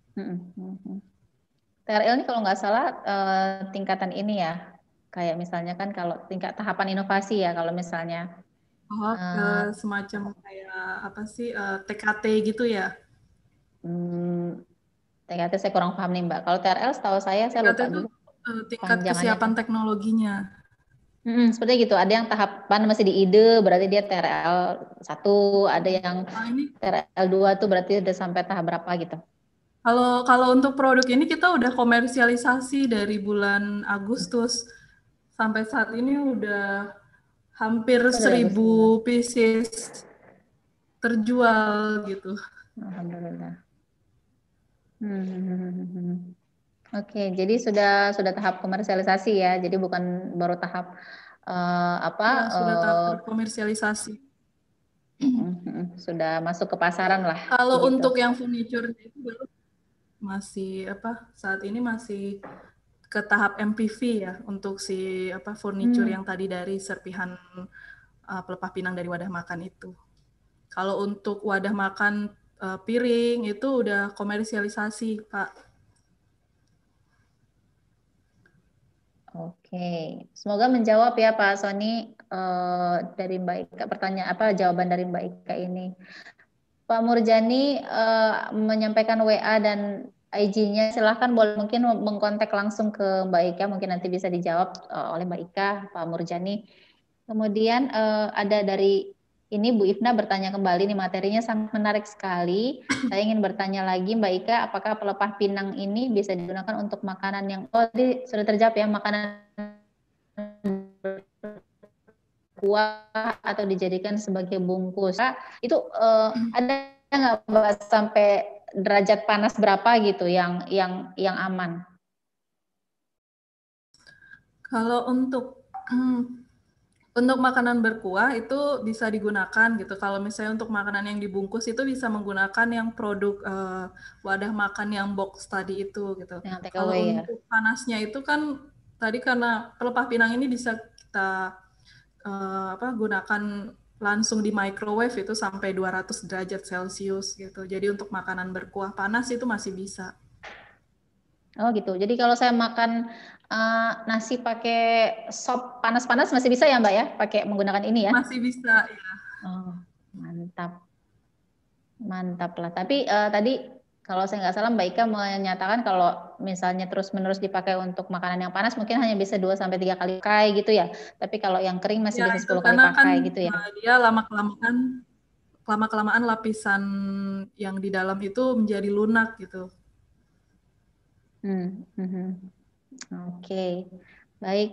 TRL ini kalau nggak salah tingkatan ini ya, kayak misalnya kan kalau tingkat tahapan inovasi ya, kalau misalnya. Semacam kayak apa sih, TKT gitu ya? TKT saya kurang paham nih Mbak. Kalau TRL setahu saya lupa dulu. Tingkat kesiapan teknologinya. Seperti gitu, ada yang tahapan masih di ide, berarti dia TRL 1, ada yang TRL 2 tuh berarti udah sampai tahap berapa gitu. Kalau untuk produk ini kita udah komersialisasi dari bulan Agustus sampai saat ini udah hampir 1.000 pieces terjual gitu. Alhamdulillah. Oke, jadi sudah tahap komersialisasi ya, jadi bukan baru tahap sudah tahap komersialisasi. Sudah masuk ke pasaran lah. Kalau gitu. Untuk yang furniture itu baru masih saat ini masih ke tahap MPV ya, untuk si furniture yang tadi dari serpihan pelepah pinang dari wadah makan itu. Kalau untuk wadah makan piring itu udah komersialisasi, Pak. Oke, semoga menjawab ya Pak Soni dari Mbak Ika, jawaban dari Mbak Ika ini. Pak Murjani menyampaikan WA dan IG-nya, silahkan boleh mungkin mengkontak langsung ke Mbak Ika, mungkin nanti bisa dijawab oleh Mbak Ika, Pak Murjani. Kemudian ada dari ini Bu Ifna bertanya kembali, nih materinya sangat menarik sekali. Saya ingin bertanya lagi Mbak Ika, apakah pelepah pinang ini bisa digunakan untuk makanan yang sudah terjawab ya, makanan kuah atau dijadikan sebagai bungkus. Itu ada nggak Mbak sampai derajat panas berapa gitu yang aman? Kalau untuk makanan berkuah itu bisa digunakan gitu. Kalau misalnya untuk makanan yang dibungkus itu bisa menggunakan yang produk wadah makan yang box tadi itu gitu. Kalau untuk panasnya itu kan tadi karena pelepah pinang ini bisa kita gunakan langsung di microwave itu sampai 200 derajat Celcius gitu. Jadi untuk makanan berkuah panas itu masih bisa. Oh gitu. Jadi kalau saya makan nasi pakai sop panas-panas masih bisa ya Mbak ya? Pakai menggunakan ini ya? Masih bisa ya. Oh, mantap. Mantap lah. Tapi tadi kalau saya nggak salah Mbak Ika menyatakan kalau misalnya terus-menerus dipakai untuk makanan yang panas mungkin hanya bisa 2-3 kali pakai gitu ya. Tapi kalau yang kering masih Ya bisa itu 10 kali karena kan pakai gitu ya. dia lama-kelamaan lapisan yang di dalam itu menjadi lunak gitu. Oke, baik.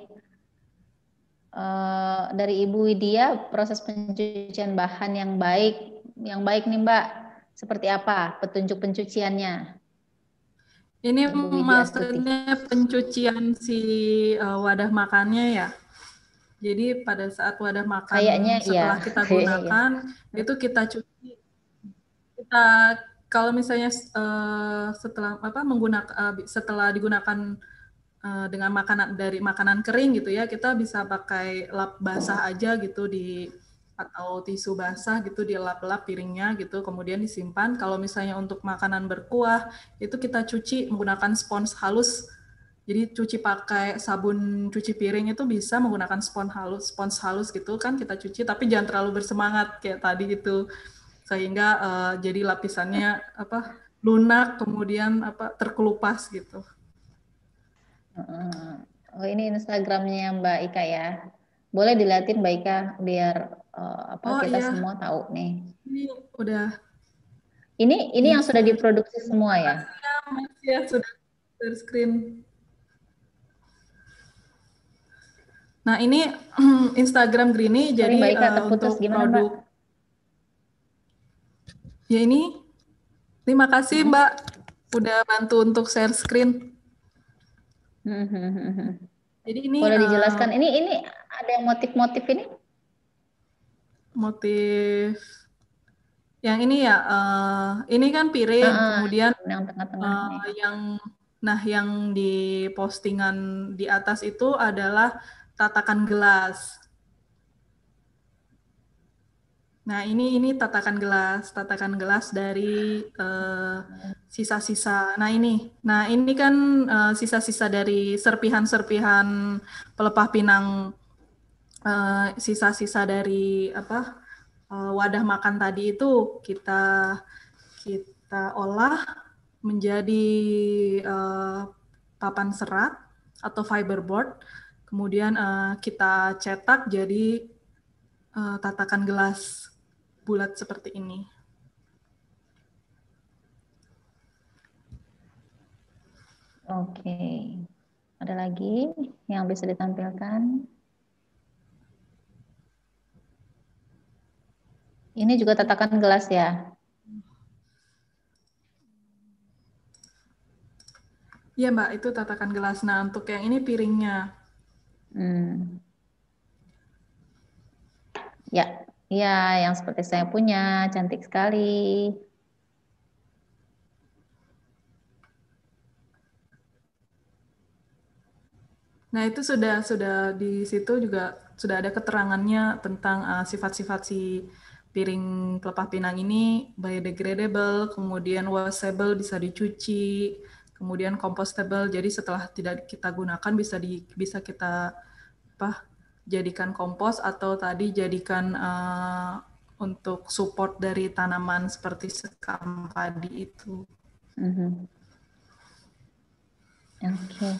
Dari Ibu Widya, proses pencucian bahan yang baik nih Mbak, seperti apa petunjuk pencuciannya? Ini Ibu Widya Astuti. maksudnya pencucian si wadah makannya ya. Jadi pada saat wadah makan Kayaknya setelah iya, kita kayaknya iya. gunakan itu kita cuci. Kita kalau misalnya setelah digunakan dengan makanan kering gitu ya, kita bisa pakai lap basah aja gitu atau tisu basah gitu dilap-lap piringnya gitu, kemudian disimpan. Kalau misalnya untuk makanan berkuah itu kita cuci menggunakan spons halus. Jadi cuci pakai sabun cuci piring itu bisa menggunakan spons halus gitu kan kita cuci, tapi jangan terlalu bersemangat kayak tadi itu, sehingga jadi lapisannya lunak kemudian terkelupas gitu. Oh ini Instagramnya Mbak Ika ya. Boleh dilihatin Mbak Ika biar kita iya. semua tahu nih. Ini udah. Ini yang sudah diproduksi semua ya? Ya sudah share screen. Nah ini Instagram Greeny. Sorry, jadi Mbak Ika terputus. untuk Gimana, produk. Mbak? Ya ini. Terima kasih Mbak udah bantu untuk share screen. Jadi ini boleh dijelaskan ini ada yang motif-motif ini? Motif yang ini ya, ini kan piring, kemudian yang tengah-tengah yang di postingan di atas itu adalah tatakan gelas. Nah ini tatakan gelas dari sisa-sisa. Nah ini kan sisa-sisa dari serpihan-serpihan pelepah pinang, sisa-sisa dari wadah makan tadi itu kita olah menjadi papan serat atau fiberboard, kemudian kita cetak jadi tatakan gelas bulat seperti ini. Oke. Ada lagi yang bisa ditampilkan? Ini juga tatakan gelas ya? Iya Mbak, itu tatakan gelas. Nah untuk yang ini piringnya. Ya, yang seperti saya punya, cantik sekali. Nah itu sudah di situ juga sudah ada keterangannya tentang sifat-sifat si piring pelepah pinang ini, biodegradable, kemudian washable, bisa dicuci, kemudian compostable. Jadi setelah tidak kita gunakan bisa kita jadikan kompos atau tadi jadikan untuk support dari tanaman seperti sekam padi itu. Oke.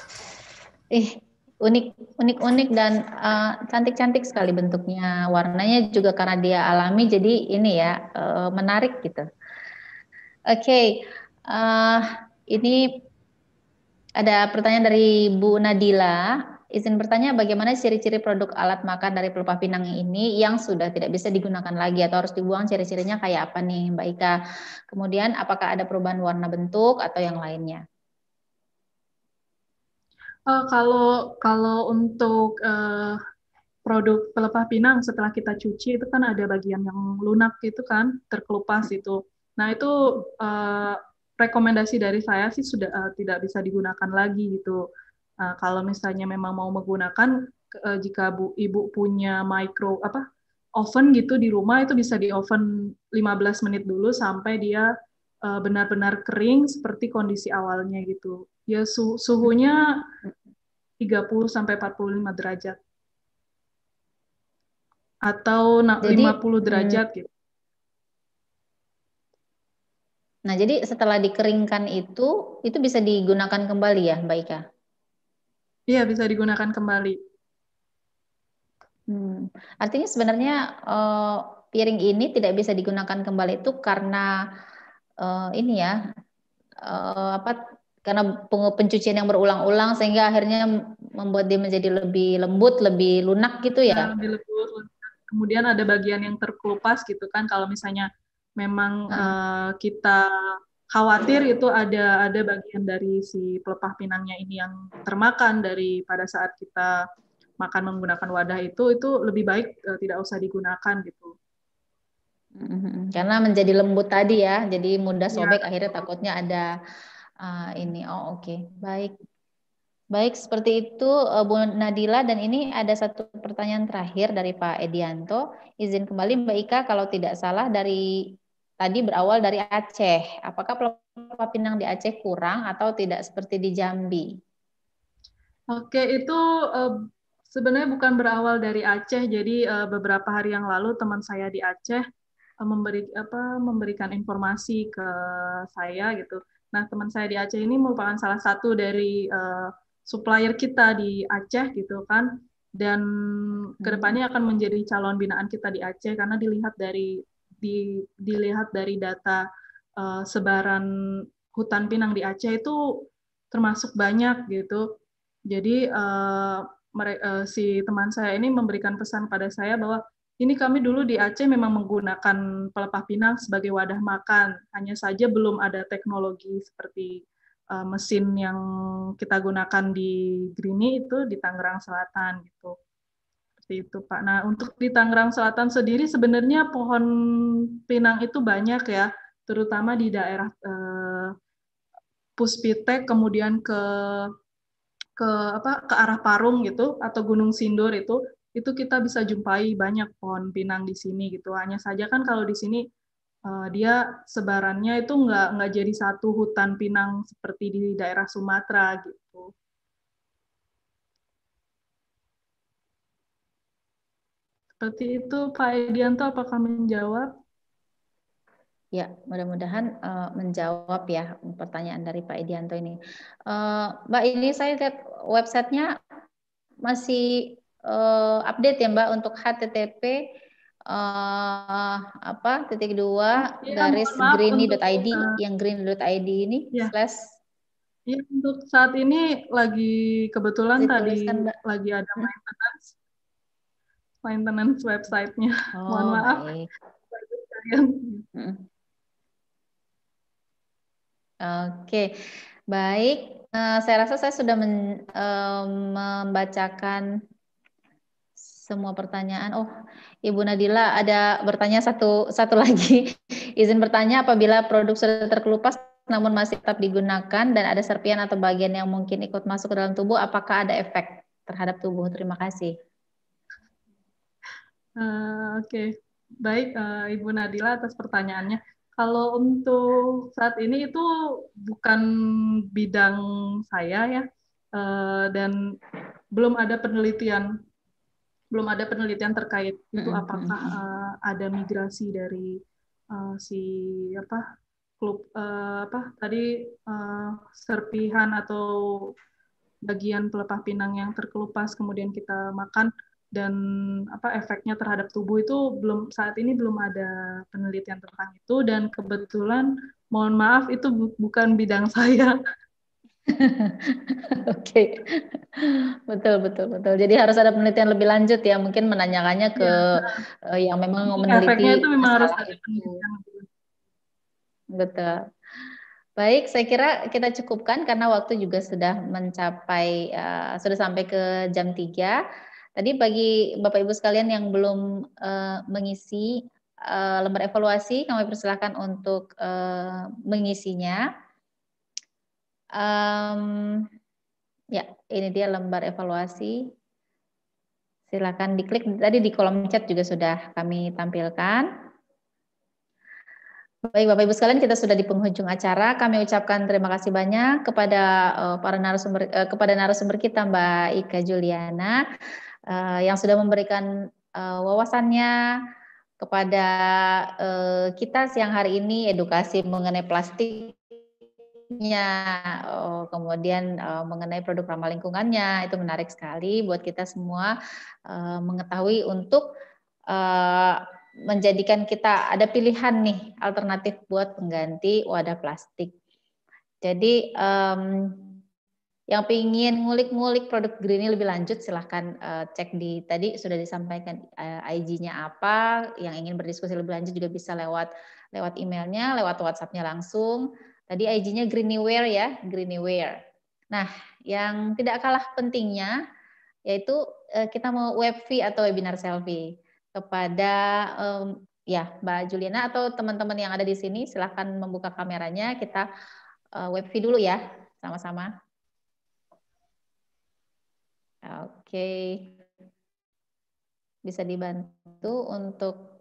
Unik dan cantik-cantik sekali bentuknya, warnanya juga karena dia alami, jadi ini ya menarik gitu. Oke, ini ada pertanyaan dari Bu Nadila. Izin bertanya, bagaimana ciri-ciri produk alat makan dari pelepah pinang ini yang sudah tidak bisa digunakan lagi atau harus dibuang, ciri-cirinya kayak apa nih Mbak Ika? Kemudian apakah ada perubahan warna bentuk atau yang lainnya? Kalau untuk produk pelepah pinang setelah kita cuci itu kan ada bagian yang lunak itu kan, terkelupas itu. Nah itu rekomendasi dari saya sih sudah tidak bisa digunakan lagi gitu. Kalau misalnya memang mau menggunakan, jika ibu punya oven gitu di rumah, itu bisa di oven 15 menit dulu sampai dia benar-benar kering seperti kondisi awalnya gitu. Ya suhunya 30 sampai 45 derajat atau Jadi 50 derajat gitu. nah, jadi setelah dikeringkan itu bisa digunakan kembali ya, Mbak Ika? Iya, bisa digunakan kembali. Artinya sebenarnya piring ini tidak bisa digunakan kembali itu karena ini ya, karena pencucian yang berulang-ulang sehingga akhirnya membuat dia menjadi lebih lembut, lebih lunak gitu ya? Lebih lembut. Kemudian ada bagian yang terkelupas gitu kan, kalau misalnya memang kita khawatir itu ada bagian dari si pelepah pinangnya ini yang termakan dari pada saat kita makan menggunakan wadah itu lebih baik tidak usah digunakan gitu. Karena menjadi lembut tadi ya, jadi mudah sobek, Ya. akhirnya takutnya ada ini. Oh oke. Baik, seperti itu Bu Nadila, dan ini ada satu pertanyaan terakhir dari Pak Edianto. Izin kembali Mbak Ika, kalau tidak salah dari tadi berawal dari Aceh. Apakah pelepah pinang di Aceh kurang atau tidak seperti di Jambi? Oke, itu sebenarnya bukan berawal dari Aceh. Jadi beberapa hari yang lalu teman saya di Aceh memberikan informasi ke saya gitu. Nah, teman saya di Aceh ini merupakan salah satu dari supplier kita di Aceh gitu kan. Dan kedepannya akan menjadi calon binaan kita di Aceh karena dilihat dari data sebaran hutan pinang di Aceh itu termasuk banyak gitu. Jadi si teman saya ini memberikan pesan pada saya bahwa ini kami dulu di Aceh memang menggunakan pelepah pinang sebagai wadah makan, hanya saja belum ada teknologi seperti mesin yang kita gunakan di Grini itu di Tangerang Selatan gitu. Seperti itu Pak. Nah untuk di Tangerang Selatan sendiri sebenarnya pohon pinang itu banyak ya, terutama di daerah Puspitek, kemudian ke arah Parung gitu atau Gunung Sindur itu kita bisa jumpai banyak pohon pinang di sini gitu. Hanya saja kan kalau di sini dia sebarannya itu nggak jadi satu hutan pinang seperti di daerah Sumatera gitu. Seperti itu Pak Edianto, apakah menjawab? Ya, mudah-mudahan menjawab ya pertanyaan dari Pak Edianto ini. Mbak, ini saya lihat websitenya masih update ya Mbak untuk http /grini.id yang green.id ini ya. slash. Ya, untuk saat ini lagi kebetulan tadi Mbak. lagi ada maintenance website-nya. Mohon maaf. Baik. Oke, baik. Saya rasa saya sudah membacakan semua pertanyaan. Oh, Ibu Nadila ada bertanya satu lagi. Izin bertanya, apabila produk sudah terkelupas namun masih tetap digunakan dan ada serpian atau bagian yang mungkin ikut masuk ke dalam tubuh, apakah ada efek terhadap tubuh? Terima kasih. Oke. Baik Ibu Nadila atas pertanyaannya. Kalau untuk saat ini itu bukan bidang saya ya, dan belum ada penelitian terkait itu apakah ada migrasi dari serpihan atau bagian pelepah pinang yang terkelupas kemudian kita makan dan efeknya terhadap tubuh itu saat ini belum ada penelitian tentang itu, dan kebetulan mohon maaf itu bukan bidang saya. Oke, betul. Jadi harus ada penelitian lebih lanjut ya, mungkin menanyakannya ke yang memang Efeknya itu meneliti memang harus masalah ada itu. penelitian. Betul. Baik, saya kira kita cukupkan karena waktu juga sudah mencapai, sudah sampai ke jam 3. Tadi bagi Bapak Ibu sekalian yang belum mengisi lembar evaluasi, kami persilakan untuk mengisinya. Ya, ini dia lembar evaluasi. Silakan diklik, tadi di kolom chat juga sudah kami tampilkan. Baik Bapak Ibu sekalian, kita sudah di penghujung acara. Kami ucapkan terima kasih banyak kepada kepada narasumber kita Mbak Ika Juliana yang sudah memberikan wawasannya kepada kita siang hari ini, edukasi mengenai plastiknya, kemudian mengenai produk ramah lingkungannya. Itu menarik sekali buat kita semua mengetahui untuk menjadikan kita ada pilihan nih alternatif buat pengganti wadah plastik. Jadi yang ingin ngulik-ngulik produk Greenie lebih lanjut silahkan cek di tadi sudah disampaikan IG-nya apa. Yang ingin berdiskusi lebih lanjut juga bisa lewat emailnya, lewat WhatsApp-nya langsung. Tadi IG-nya Greenieware ya, Greenieware. Nah, yang tidak kalah pentingnya yaitu kita mau webvi atau webinar selfie. Kepada ya Mbak Juliana atau teman-teman yang ada di sini silahkan membuka kameranya, kita webvi dulu ya sama-sama. Oke, bisa dibantu untuk